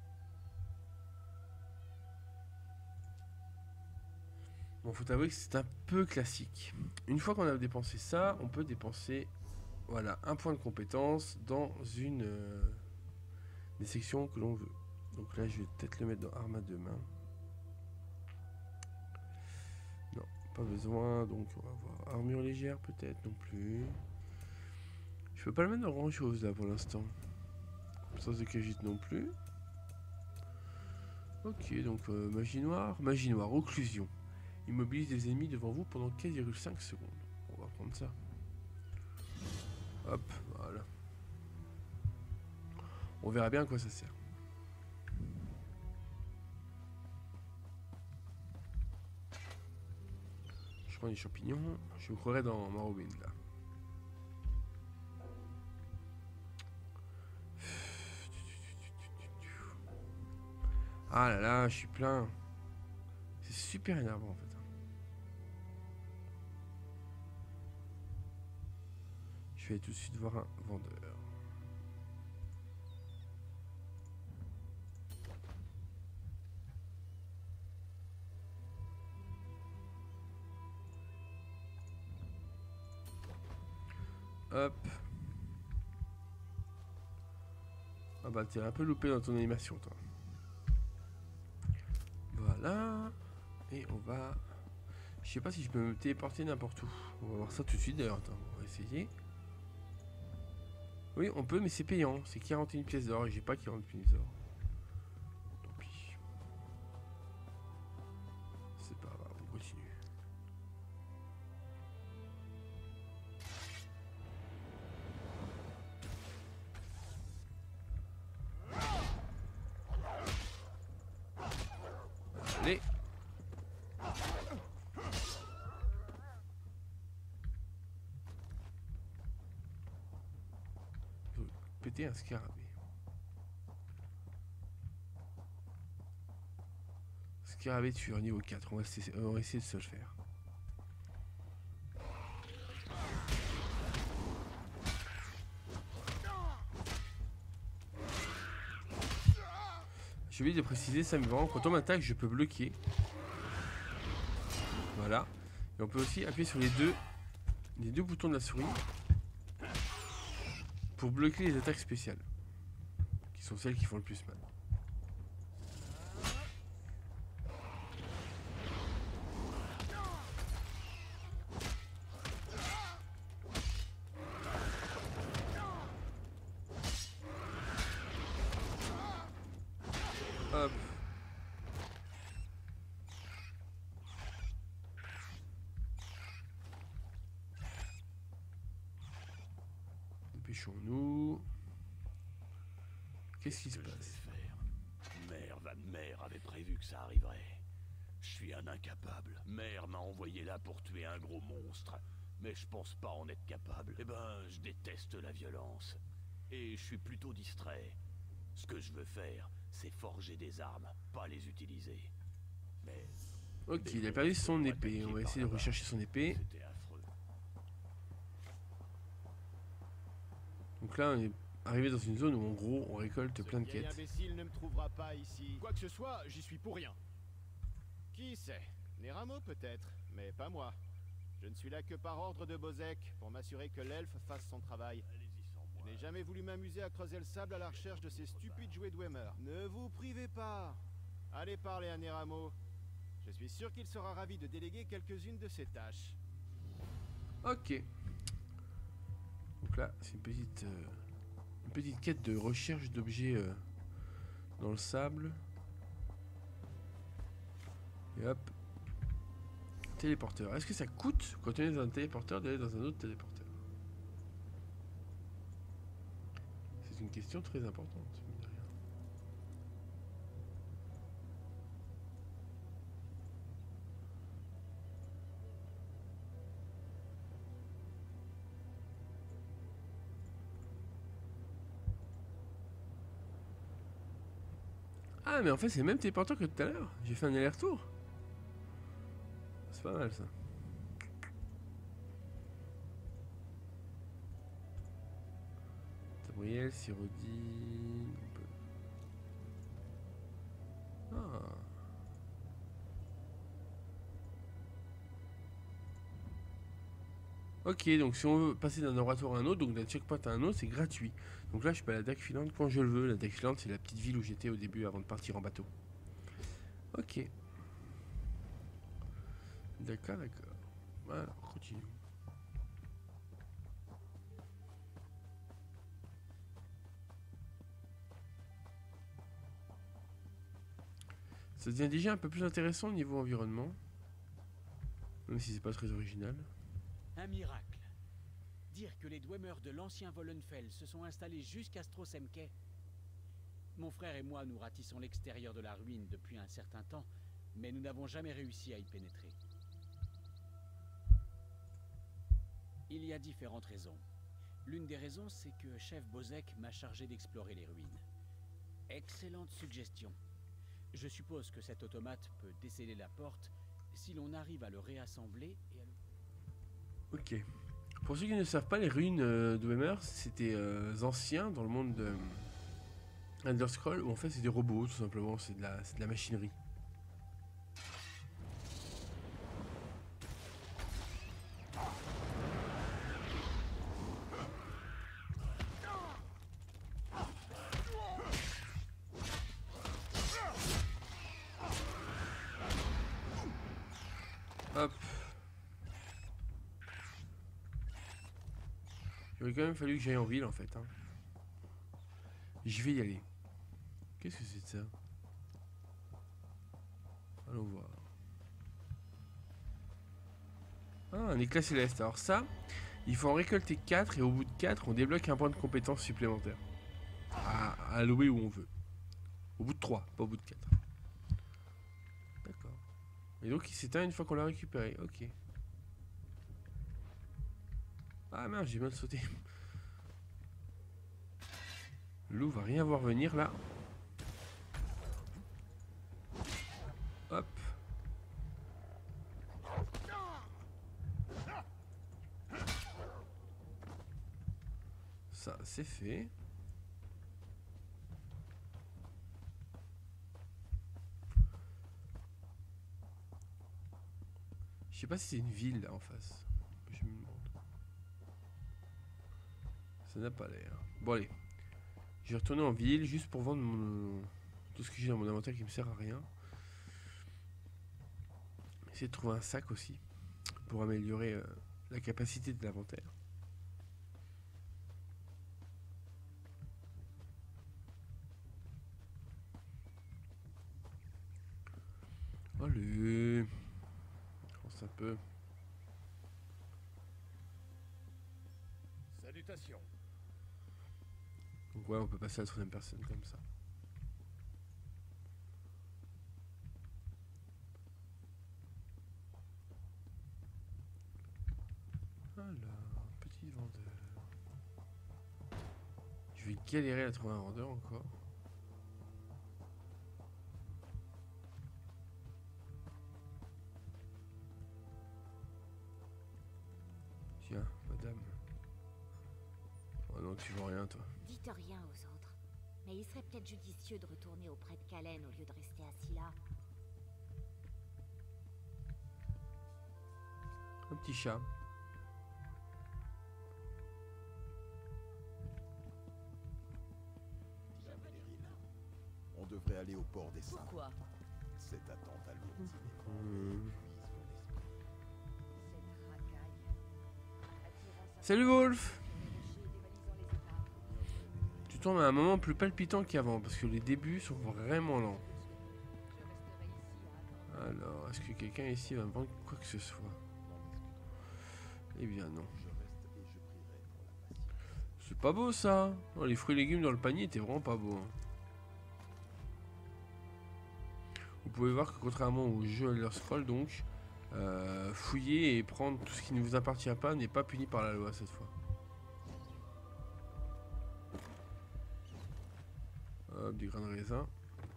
Bon, faut avouer que c'est un peu classique. Une fois qu'on a dépensé ça, on peut dépenser voilà, un point de compétence dans une euh, des sections que l'on veut. Donc là, je vais peut-être le mettre dans arme à deux mains. Non, pas besoin. Donc on va voir armure légère peut-être non plus. Je peux pas le mettre dans grand chose là pour l'instant. Sens de cagite non plus. Ok, donc euh, magie noire. Magie noire, occlusion. Immobilise des ennemis devant vous pendant quatre virgule cinq secondes. On va prendre ça. Hop, voilà. On verra bien à quoi ça sert. Je prends des champignons. Je me croirais dans Morrowind là. Ah là là, je suis plein. C'est super énervant en fait. Je vais tout de suite voir un vendeur. Hop. Ah bah t'es un peu loupé dans ton animation toi. Voilà. Et on va... Je sais pas si je peux me téléporter n'importe où. On va voir ça tout de suite d'ailleurs. Attends, on va essayer. Oui, on peut, mais c'est payant. C'est quarante et une pièces d'or et j'ai pas quarante pièces d'or. Tant pis. C'est pas grave, on continue. Allez. Péter un scarabée. Scarabée tueur niveau quatre. On va, essayer, on va essayer de se le faire. J'ai oublié de préciser ça, mais vraiment quand on m'attaque je peux bloquer. Voilà. Et on peut aussi appuyer sur les deux les deux boutons de la souris pour bloquer les attaques spéciales, qui sont celles qui font le plus mal. Hop. Dépêchons-nous. Qu'est-ce qui se passe? Mère, va mère avait prévu que ça arriverait. Je suis un incapable. Mère m'a envoyé là pour tuer un gros monstre. Mais je pense pas en être capable. Eh ben, je déteste la violence. Et je suis plutôt distrait. Ce que je veux faire, c'est forger des armes, pas les utiliser. Mais... Ok, il a perdu son épée. On va essayer de rechercher son épée. Donc là, on est arrivé dans une zone où en gros, on récolte plein de Ce vieil quêtes. imbécile ne me trouvera pas ici. Quoi que ce soit, j'y suis pour rien. Qui sait? Neramo peut-être, mais pas moi. Je ne suis là que par ordre de Bozek, pour m'assurer que l'elfe fasse son travail. Je n'ai jamais voulu m'amuser à creuser le sable à la recherche de ces stupides jouets Dwemer. Ne vous privez pas. Allez parler à Neramo. Je suis sûr qu'il sera ravi de déléguer quelques-unes de ses tâches. Ok. Donc là, c'est une petite, euh, une petite quête de recherche d'objets euh, dans le sable. Et hop. Téléporteur. Est-ce que ça coûte, quand on est dans un téléporteur, d'aller dans un autre téléporteur? C'est une question très importante, mine de rien. Ah, mais en fait, c'est le même téléporteur que tout à l'heure. J'ai fait un aller-retour. C'est pas mal ça. Tabriel, Cyrodiil. Ah. Ok, donc si on veut passer d'un oratoire à un autre, donc d'un checkpoint à un autre, c'est gratuit. Donc là, je peux aller à Dag Filante quand je le veux. La Dag Filante, c'est la petite ville où j'étais au début avant de partir en bateau. Ok. D'accord, d'accord. Voilà, on continue. Ça devient déjà un peu plus intéressant au niveau environnement. Même si c'est pas très original. Un miracle. Dire que les Dwemer de l'ancien Vollenfell se sont installés jusqu'à Strosemke. Mon frère et moi, nous ratissons l'extérieur de la ruine depuis un certain temps, mais nous n'avons jamais réussi à y pénétrer. Il y a différentes raisons. L'une des raisons, c'est que chef Bozek m'a chargé d'explorer les ruines. Excellente suggestion. Je suppose que cet automate peut déceler la porte si l'on arrive à le réassembler et à le... Ok. Pour ceux qui ne savent pas, les ruines euh, de Dwemer, c'était euh, anciens dans le monde de euh, Elder Scrolls, où en fait c'est des robots tout simplement, c'est de la, c'est de la machinerie. Hop. Il aurait quand même fallu que j'aille en ville en fait. Hein. Je vais y aller. Qu'est-ce que c'est de ça? Allons voir. Ah, un éclat céleste. Alors ça, il faut en récolter quatre et au bout de quatre, on débloque un point de compétence supplémentaire. À, à louer où on veut. Au bout de trois, pas au bout de quatre. D'accord. Et donc il s'éteint une fois qu'on l'a récupéré. Ok. Ah merde, j'ai mal sauté. Le loup va rien voir venir là. Hop. Ça, c'est fait. Je sais pas si c'est une ville là en face. Je me demande. Ça n'a pas l'air. Bon allez. Je vais retourner en ville juste pour vendre mon... tout ce que j'ai dans mon inventaire qui me sert à rien. Essayer de trouver un sac aussi. Pour améliorer euh, la capacité de l'inventaire. Allez. Je pense un peu. Salutations. Donc ouais, on peut passer à la troisième personne comme ça. Alors, petit vendeur. Je vais galérer à trouver un vendeur encore. Tiens, madame. Oh non, tu vois rien, toi. Dites rien aux autres. Mais il serait peut-être judicieux de retourner auprès de Kalen au lieu de rester assis là. Un petit chat. On devrait aller au port des Saints. Pourquoi? Cette attente alourdit Mmh. Cette racaille. Attirant sa Salut Wolf. sur les rochers, dévalisant les épaves. Tu tombes à un moment plus palpitant qu'avant parce que les débuts sont vraiment lents. Je resterai ici à attendre. Alors, est-ce que quelqu'un ici va me vendre quoi que ce soit? Eh bien non. C'est pas beau ça. Oh, les fruits et légumes dans le panier étaient vraiment pas beaux. hein. Vous pouvez voir que contrairement au jeu Elder Scrolls, donc, euh, fouiller et prendre tout ce qui ne vous appartient pas n'est pas puni par la loi cette fois. Hop, du grain de raisin.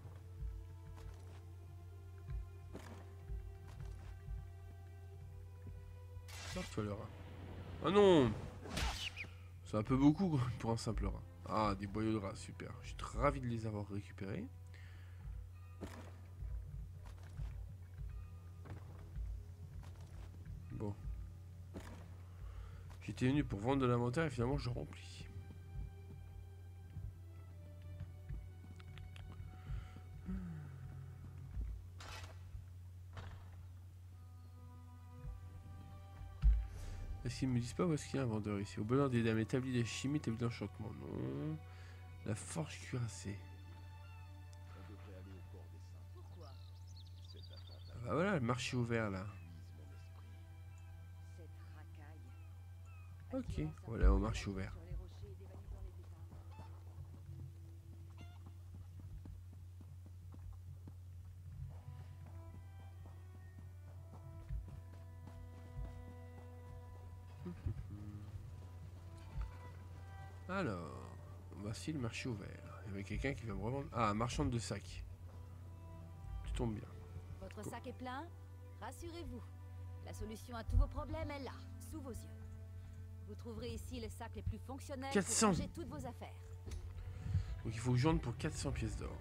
Sors-toi le rat. Ah non! C'est un peu beaucoup pour un simple rat. Ah, des boyaux de rat, super. Je suis ravi de les avoir récupérés. Bon. J'étais venu pour vendre de l'inventaire et finalement je remplis. Est-ce qu'ils me disent pas où est-ce qu'il y a un vendeur ici? Au bonheur des dames, établi des chimies, établi d'enchantement. Non. La forge cuirassée. Pourquoi? Ah bah voilà, le marché ouvert là. Cette racaille. Ok, voilà au marché ouvert. Sur les rochers, dévalisant les épaves. Alors, voici le marché ouvert. Il y avait quelqu'un qui va me revendre. Ah, marchande de sacs. Tu tombes bien. Votre sac est plein? Rassurez-vous, la solution à tous vos problèmes est là, sous vos yeux. Vous trouverez ici les sacs les plus fonctionnels quatre cents. pour ranger toutes vos affaires. Donc il faut que je vende pour quatre cents pièces d'or.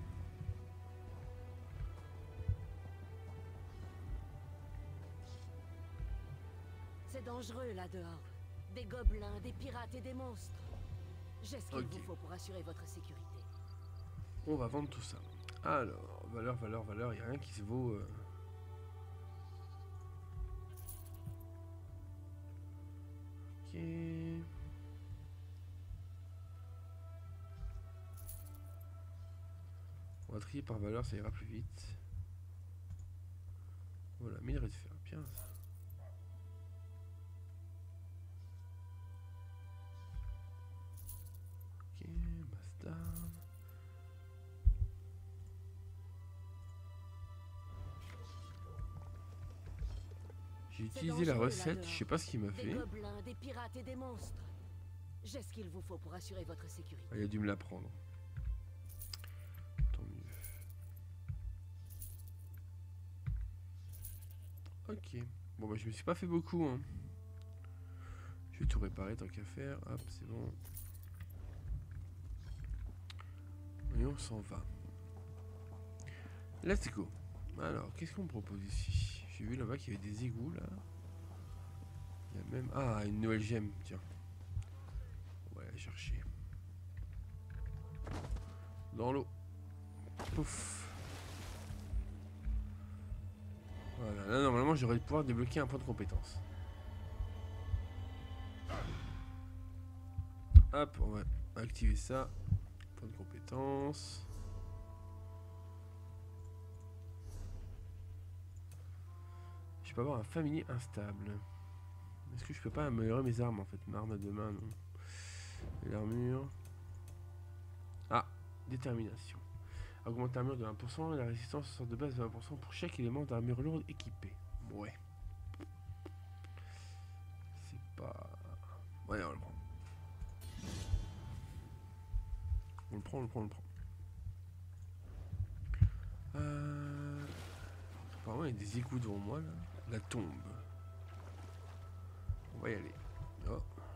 C'est dangereux là dehors. Des gobelins, des pirates et des monstres. J'ai ce qu'il Ok. vous faut pour assurer votre sécurité. On va vendre tout ça. Alors, valeur, valeur, valeur, il n'y a rien qui se vaut. euh. Ok. On va trier par valeur, ça ira plus vite. Voilà, minerai de fer, bien ça. Ok, basta. J'ai C'est utilisé la dangereux, recette, là-dehors. je sais pas ce qu'il m'a Des fait. gobelins, des pirates et des monstres. J'ai ce qu'il vous faut pour assurer votre sécurité. Ah, il a dû me l'apprendre. Tant mieux. Ok. Bon bah je me suis pas fait beaucoup hein. Je vais tout réparer tant qu'à faire. Hop, c'est bon. Et on s'en va. Let's go. Alors, qu'est-ce qu'on me propose ici? J'ai vu là-bas qu'il y avait des égouts là. Il y a même... Ah, une nouvelle gemme, tiens. On va aller la chercher. Dans l'eau. Pouf. Voilà, là normalement j'aurais dû pouvoir débloquer un point de compétence. Hop, on va activer ça. Point de compétence. Je peux avoir un familier instable. Est-ce que je peux pas améliorer mes armes en fait? Ma arme de main, non. Et l'armure. Ah, détermination. Augmente l'armure de vingt pour cent et la résistance sort de base de vingt pour cent pour chaque élément d'armure lourde équipé. Ouais. C'est pas... Ouais, on le prend. On le prend, on le prend, on le prend. Euh... Apparemment, il y a des égouts devant moi, là. La tombe. On va y aller. Oh.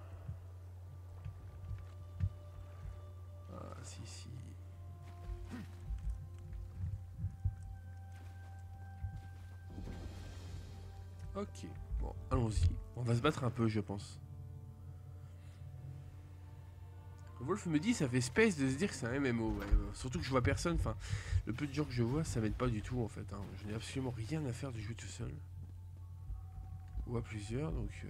Ah, si, si. Ok. Bon, allons-y. On va se battre un peu, je pense. Wolf me dit ça fait space de se dire que c'est un M M O, ouais. Surtout que je vois personne, enfin le peu de gens que je vois ça m'aide pas du tout en fait, hein. Je n'ai absolument rien à faire de jouer tout seul. Ou à plusieurs, donc euh...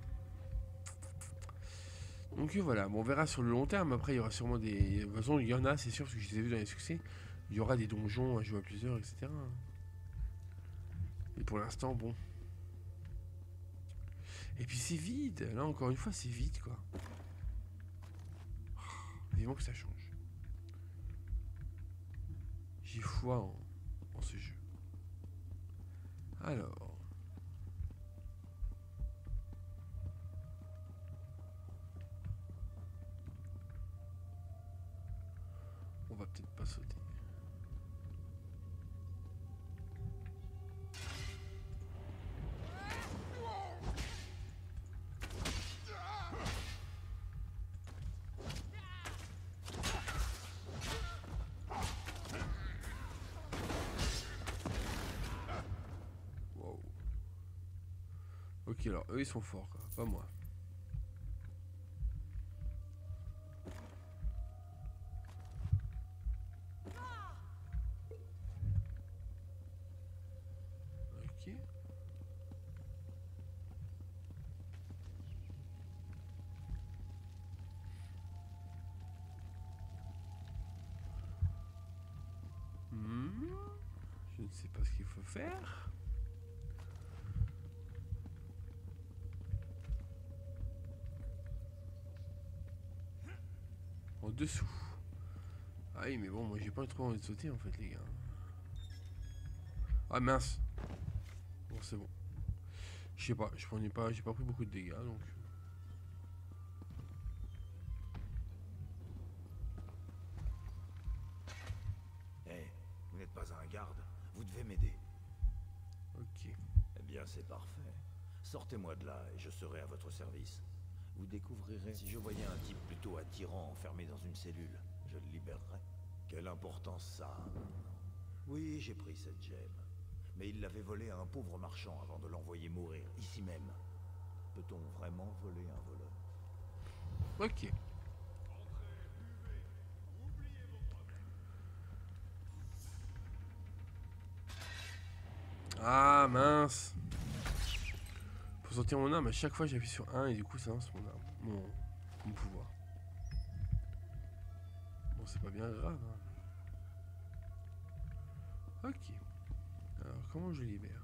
donc euh, voilà, bon, on verra sur le long terme, après il y aura sûrement des... De toute façon il y en a c'est sûr, parce que je les ai vus dans les succès, il y aura des donjons à jouer à plusieurs, et cetera. Et pour l'instant bon. Et puis c'est vide, là encore une fois c'est vide quoi. Vivement que ça change. J'ai foi en, en ce jeu. Alors. On va peut-être pas sauter. Ok, alors eux ils sont forts, quoi. Pas moi. Ok. Hmm. Je ne sais pas ce qu'il faut faire. En dessous. Ah oui mais bon moi j'ai pas trop envie de sauter en fait les gars. Ah mince. Bon c'est bon. Je sais pas, je prenais pas, j'ai pas pris beaucoup de dégâts donc. Eh, hey, vous n'êtes pas un garde, vous devez m'aider. Ok. Eh bien c'est parfait. Sortez-moi de là et je serai à votre service. Vous découvrirez. Si je voyais un type plutôt attirant enfermé dans une cellule, je le libérerais. Quelle importance ça a? Oui, j'ai pris cette gemme. Mais il l'avait volée à un pauvre marchand avant de l'envoyer mourir, ici même. Peut-on vraiment voler un voleur? Ok. Ah mince. Pour sortir mon arme, à chaque fois j'appuie sur un et du coup ça lance mon arme, mon, mon pouvoir. Bon c'est pas bien grave. Hein. Ok. Alors comment je libère?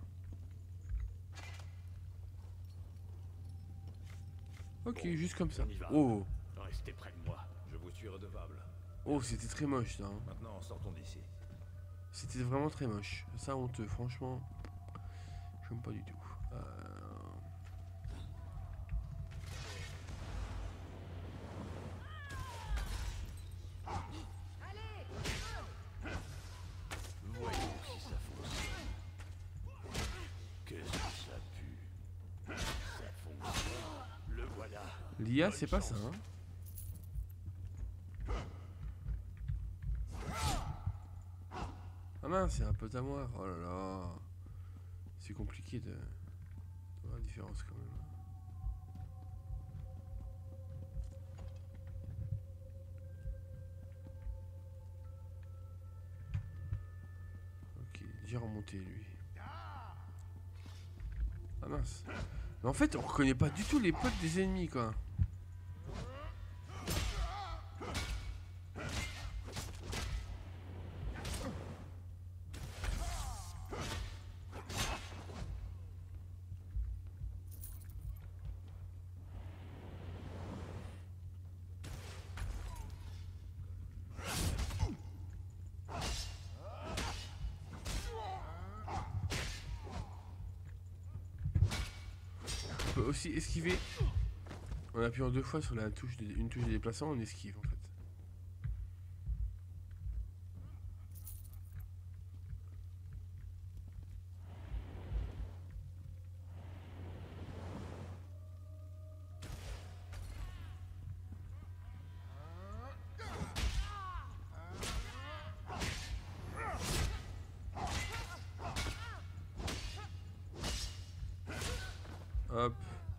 Ok, bon, juste comme ça. Oh. Restez près de moi. Je vous suis redevable. Oh c'était très moche ça. Hein. Maintenant sortons d'ici. C'était vraiment très moche. Ça honteux, franchement. J'aime pas du tout. Euh... Voyons si ça fonctionne. Qu'est-ce que ça pue? Ça fonctionne. Le voilà. L'I A c'est pas ça hein. Ah mince, c'est un pote à moi. Oh là là. C'est compliqué de... de voir la différence quand même. Ok, j'ai remonté lui. Ah mince. Mais en fait, on reconnaît pas du tout les potes des ennemis quoi. aussi esquiver en appuyant deux fois sur la touche de, une touche de déplacement, on esquive en fait. Hop.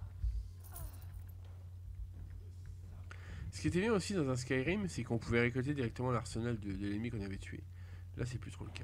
Ce qui était bien aussi dans un Skyrim, c'est qu'on pouvait récolter directement l'arsenal de, de l'ennemi qu'on avait tué. Là, c'est plus trop le cas.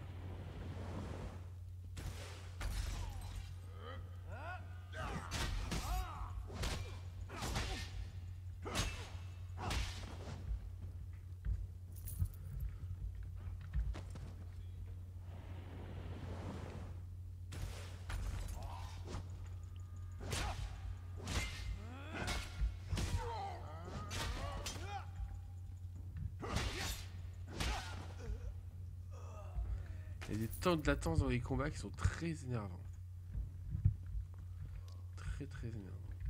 Il y a des temps de latence dans les combats qui sont très énervants. Très très énervants.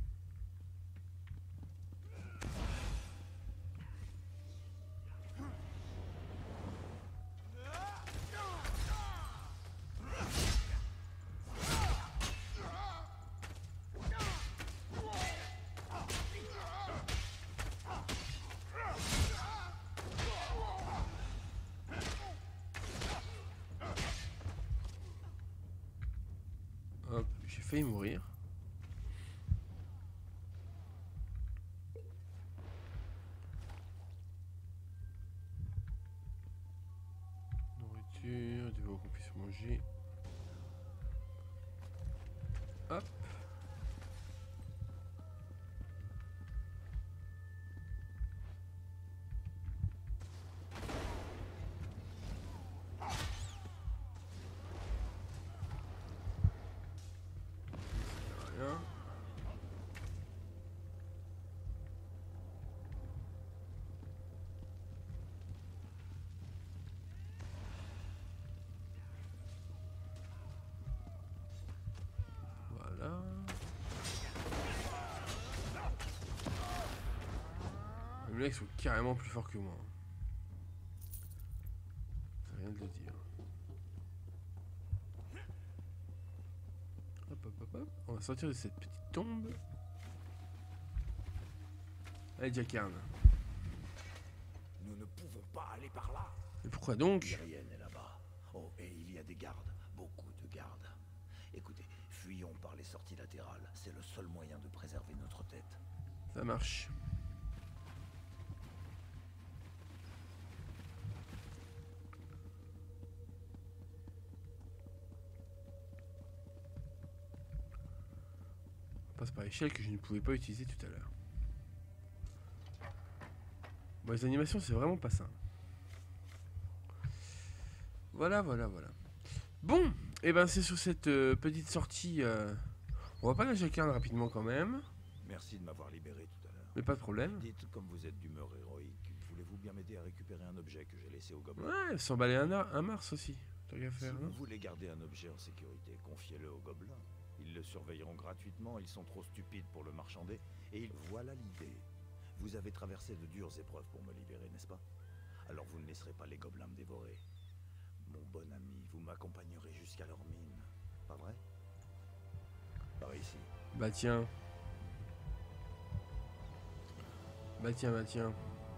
Hop, j'ai failli mourir. Nourriture, du coup qu'on puisse manger. Hop. Rien. Voilà. Les mecs sont carrément plus forts que moi. C'est rien de le dire. Hop, hop, hop, hop. On va sortir de cette petite tombe. Allez, Jacarn. Nous ne pouvons pas aller par là. Et pourquoi donc? Tyrienne est là-bas. Oh, et il y a des gardes. Beaucoup de gardes. Écoutez, fuyons par les sorties latérales. C'est le seul moyen de préserver notre tête. Ça marche. On passe par l'échelle que je ne pouvais pas utiliser tout à l'heure. Bon, les animations, c'est vraiment pas ça. Voilà, voilà, voilà. Bon, et ben c'est sur cette euh, petite sortie. Euh, on va pas la Jacarn rapidement quand même. Merci de m'avoir libéré tout à l'heure. Mais pas de problème. Dites, comme vous êtes d'humeur héroïque, voulez-vous bien m'aider à récupérer un objet que j'ai laissé au gobelin? Ouais, s'emballer un, un Mars aussi. Tant qu'à faire, Si non? vous voulez garder un objet en sécurité, confiez-le aux gobelins. Ils le surveilleront gratuitement, ils sont trop stupides pour le marchander. Et ils... voilà l'idée. Vous avez traversé de dures épreuves pour me libérer, n'est-ce pas? Alors vous ne laisserez pas les gobelins me dévorer. Mon bon ami, vous m'accompagnerez jusqu'à leur mine. Pas vrai? Par ici. Bah tiens. Bah tiens, bah tiens.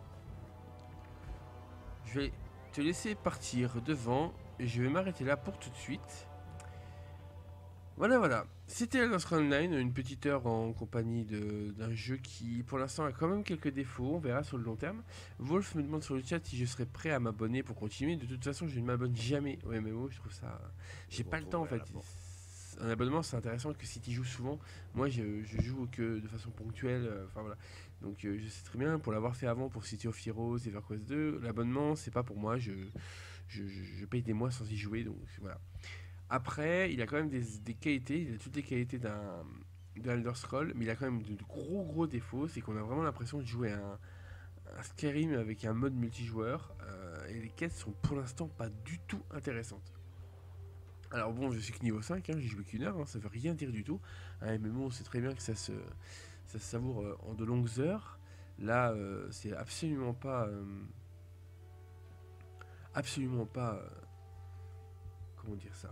Je vais te laisser partir devant et je vais m'arrêter là pour tout de suite. Voilà, voilà. C'était Elder Scrolls Online, une petite heure en compagnie d'un jeu qui, pour l'instant, a quand même quelques défauts. On verra sur le long terme. Wolf me demande sur le chat si je serais prêt à m'abonner pour continuer. De toute façon, je ne m'abonne jamais au M M O. Je trouve ça... J'ai pas le temps, en fait. Un abonnement, c'est intéressant que si tu joues souvent. Moi, je, je joue que de façon ponctuelle. Enfin, voilà. Donc, euh, je sais très bien, pour l'avoir fait avant pour City of Heroes et EverQuest deux, l'abonnement, c'est pas pour moi. Je, je, je, je paye des mois sans y jouer. Donc, voilà. Après, il a quand même des, des qualités, il a toutes les qualités d'un Elder Scroll, mais il a quand même de, de gros gros défauts, c'est qu'on a vraiment l'impression de jouer un, un Skyrim avec un mode multijoueur, euh, et les quêtes sont pour l'instant pas du tout intéressantes. Alors bon, je suis que niveau cinq, hein, j'ai joué qu'une heure, hein, ça veut rien dire du tout. Un M M O, on sait très bien que ça se, ça se savoure euh, en de longues heures. Là, euh, c'est absolument pas... Euh, absolument pas... Euh, comment dire ça,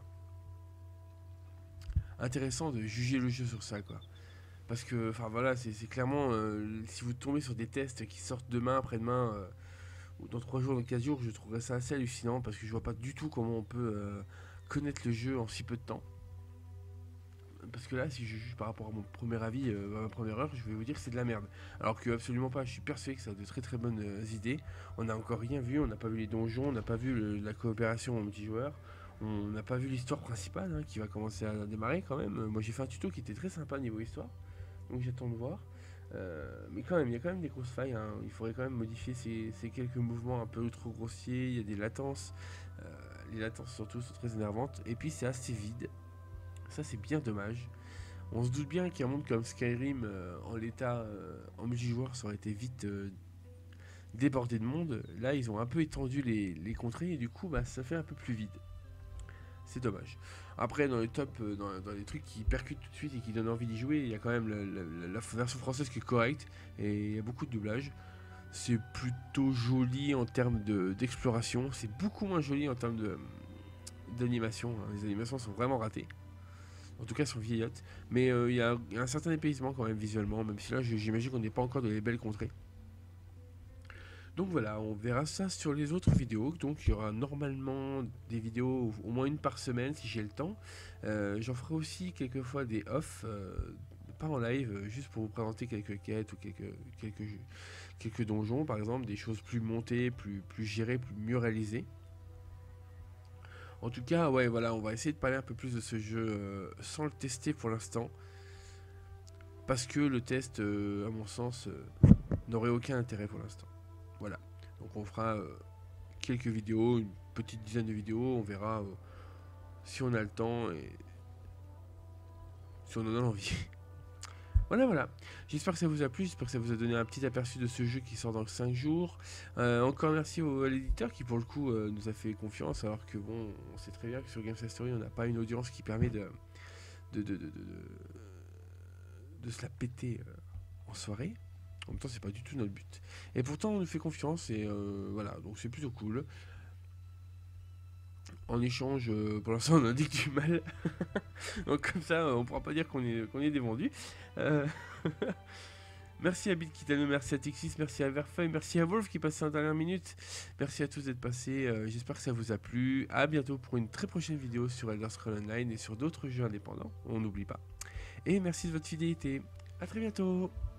intéressant de juger le jeu sur ça, quoi. Parce que, enfin voilà, c'est clairement... Euh, si vous tombez sur des tests qui sortent demain, après-demain... Euh, ou dans trois jours, dans quatre jours, je trouverais ça assez hallucinant parce que je vois pas du tout comment on peut euh, connaître le jeu en si peu de temps. Parce que là, si je juge par rapport à mon premier avis, euh, à ma première heure, je vais vous dire que c'est de la merde. Alors que absolument pas, je suis persuadé que ça a de très très bonnes euh, idées. On n'a encore rien vu, on n'a pas vu les donjons, on n'a pas vu le, la coopération en multijoueur, on n'a pas vu l'histoire principale hein, qui va commencer à démarrer quand même. Moi j'ai fait un tuto qui était très sympa niveau histoire, donc j'attends de voir. Euh, mais quand même, il y a quand même des grosses failles, hein. Il faudrait quand même modifier ces, ces quelques mouvements un peu trop grossiers, il y a des latences, euh, les latences surtout sont très énervantes, et puis c'est assez vide, ça c'est bien dommage. On se doute bien qu'un monde comme Skyrim, euh, en l'état, euh, en multijoueur, ça aurait été vite euh, débordé de monde. Là ils ont un peu étendu les, les contrées, et du coup bah, ça fait un peu plus vide. C'est dommage. Après, dans les tops, dans, dans les trucs qui percutent tout de suite et qui donnent envie d'y jouer, il y a quand même la, la, la version française qui est correcte et il y a beaucoup de doublage. C'est plutôt joli en termes d'exploration. C'est beaucoup moins joli en termes d'animation. Hein. Les animations sont vraiment ratées. En tout cas, elles sont vieillottes. Mais euh, il y, y a un certain dépaysement quand même visuellement, même si là, j'imagine qu'on n'est pas encore dans les belles contrées. Donc voilà, on verra ça sur les autres vidéos. Donc il y aura normalement des vidéos, au moins une par semaine si j'ai le temps. Euh, J'en ferai aussi quelquefois des off, euh, pas en live, juste pour vous présenter quelques quêtes ou quelques, quelques, quelques donjons par exemple, des choses plus montées, plus, plus gérées, plus mieux réalisées. En tout cas, ouais, voilà, on va essayer de parler un peu plus de ce jeu euh, sans le tester pour l'instant. Parce que le test, euh, à mon sens, euh, n'aurait aucun intérêt pour l'instant. Voilà, donc on fera euh, quelques vidéos, une petite dizaine de vidéos, on verra euh, si on a le temps et si on en a l'envie. Voilà, voilà, j'espère que ça vous a plu, j'espère que ça vous a donné un petit aperçu de ce jeu qui sort dans cinq jours. Euh, encore merci au, à l'éditeur qui pour le coup euh, nous a fait confiance, alors que bon, on sait très bien que sur Games Story on n'a pas une audience qui permet de, de, de, de, de, de, de se la péter euh, en soirée. En même temps, c'est pas du tout notre but. Et pourtant, on nous fait confiance et euh, voilà, donc c'est plutôt cool. En échange, euh, pour l'instant, on indique du mal. Donc comme ça, on pourra pas dire qu'on est, qu'on est des vendus. Euh... merci à BitKitano, merci à Texis, merci à Verfeuille, merci à Wolf qui passait en dernière minute. Merci à tous d'être passés. Euh, J'espère que ça vous a plu. À bientôt pour une très prochaine vidéo sur Elder Scrolls Online et sur d'autres jeux indépendants. On n'oublie pas. Et merci de votre fidélité. À très bientôt.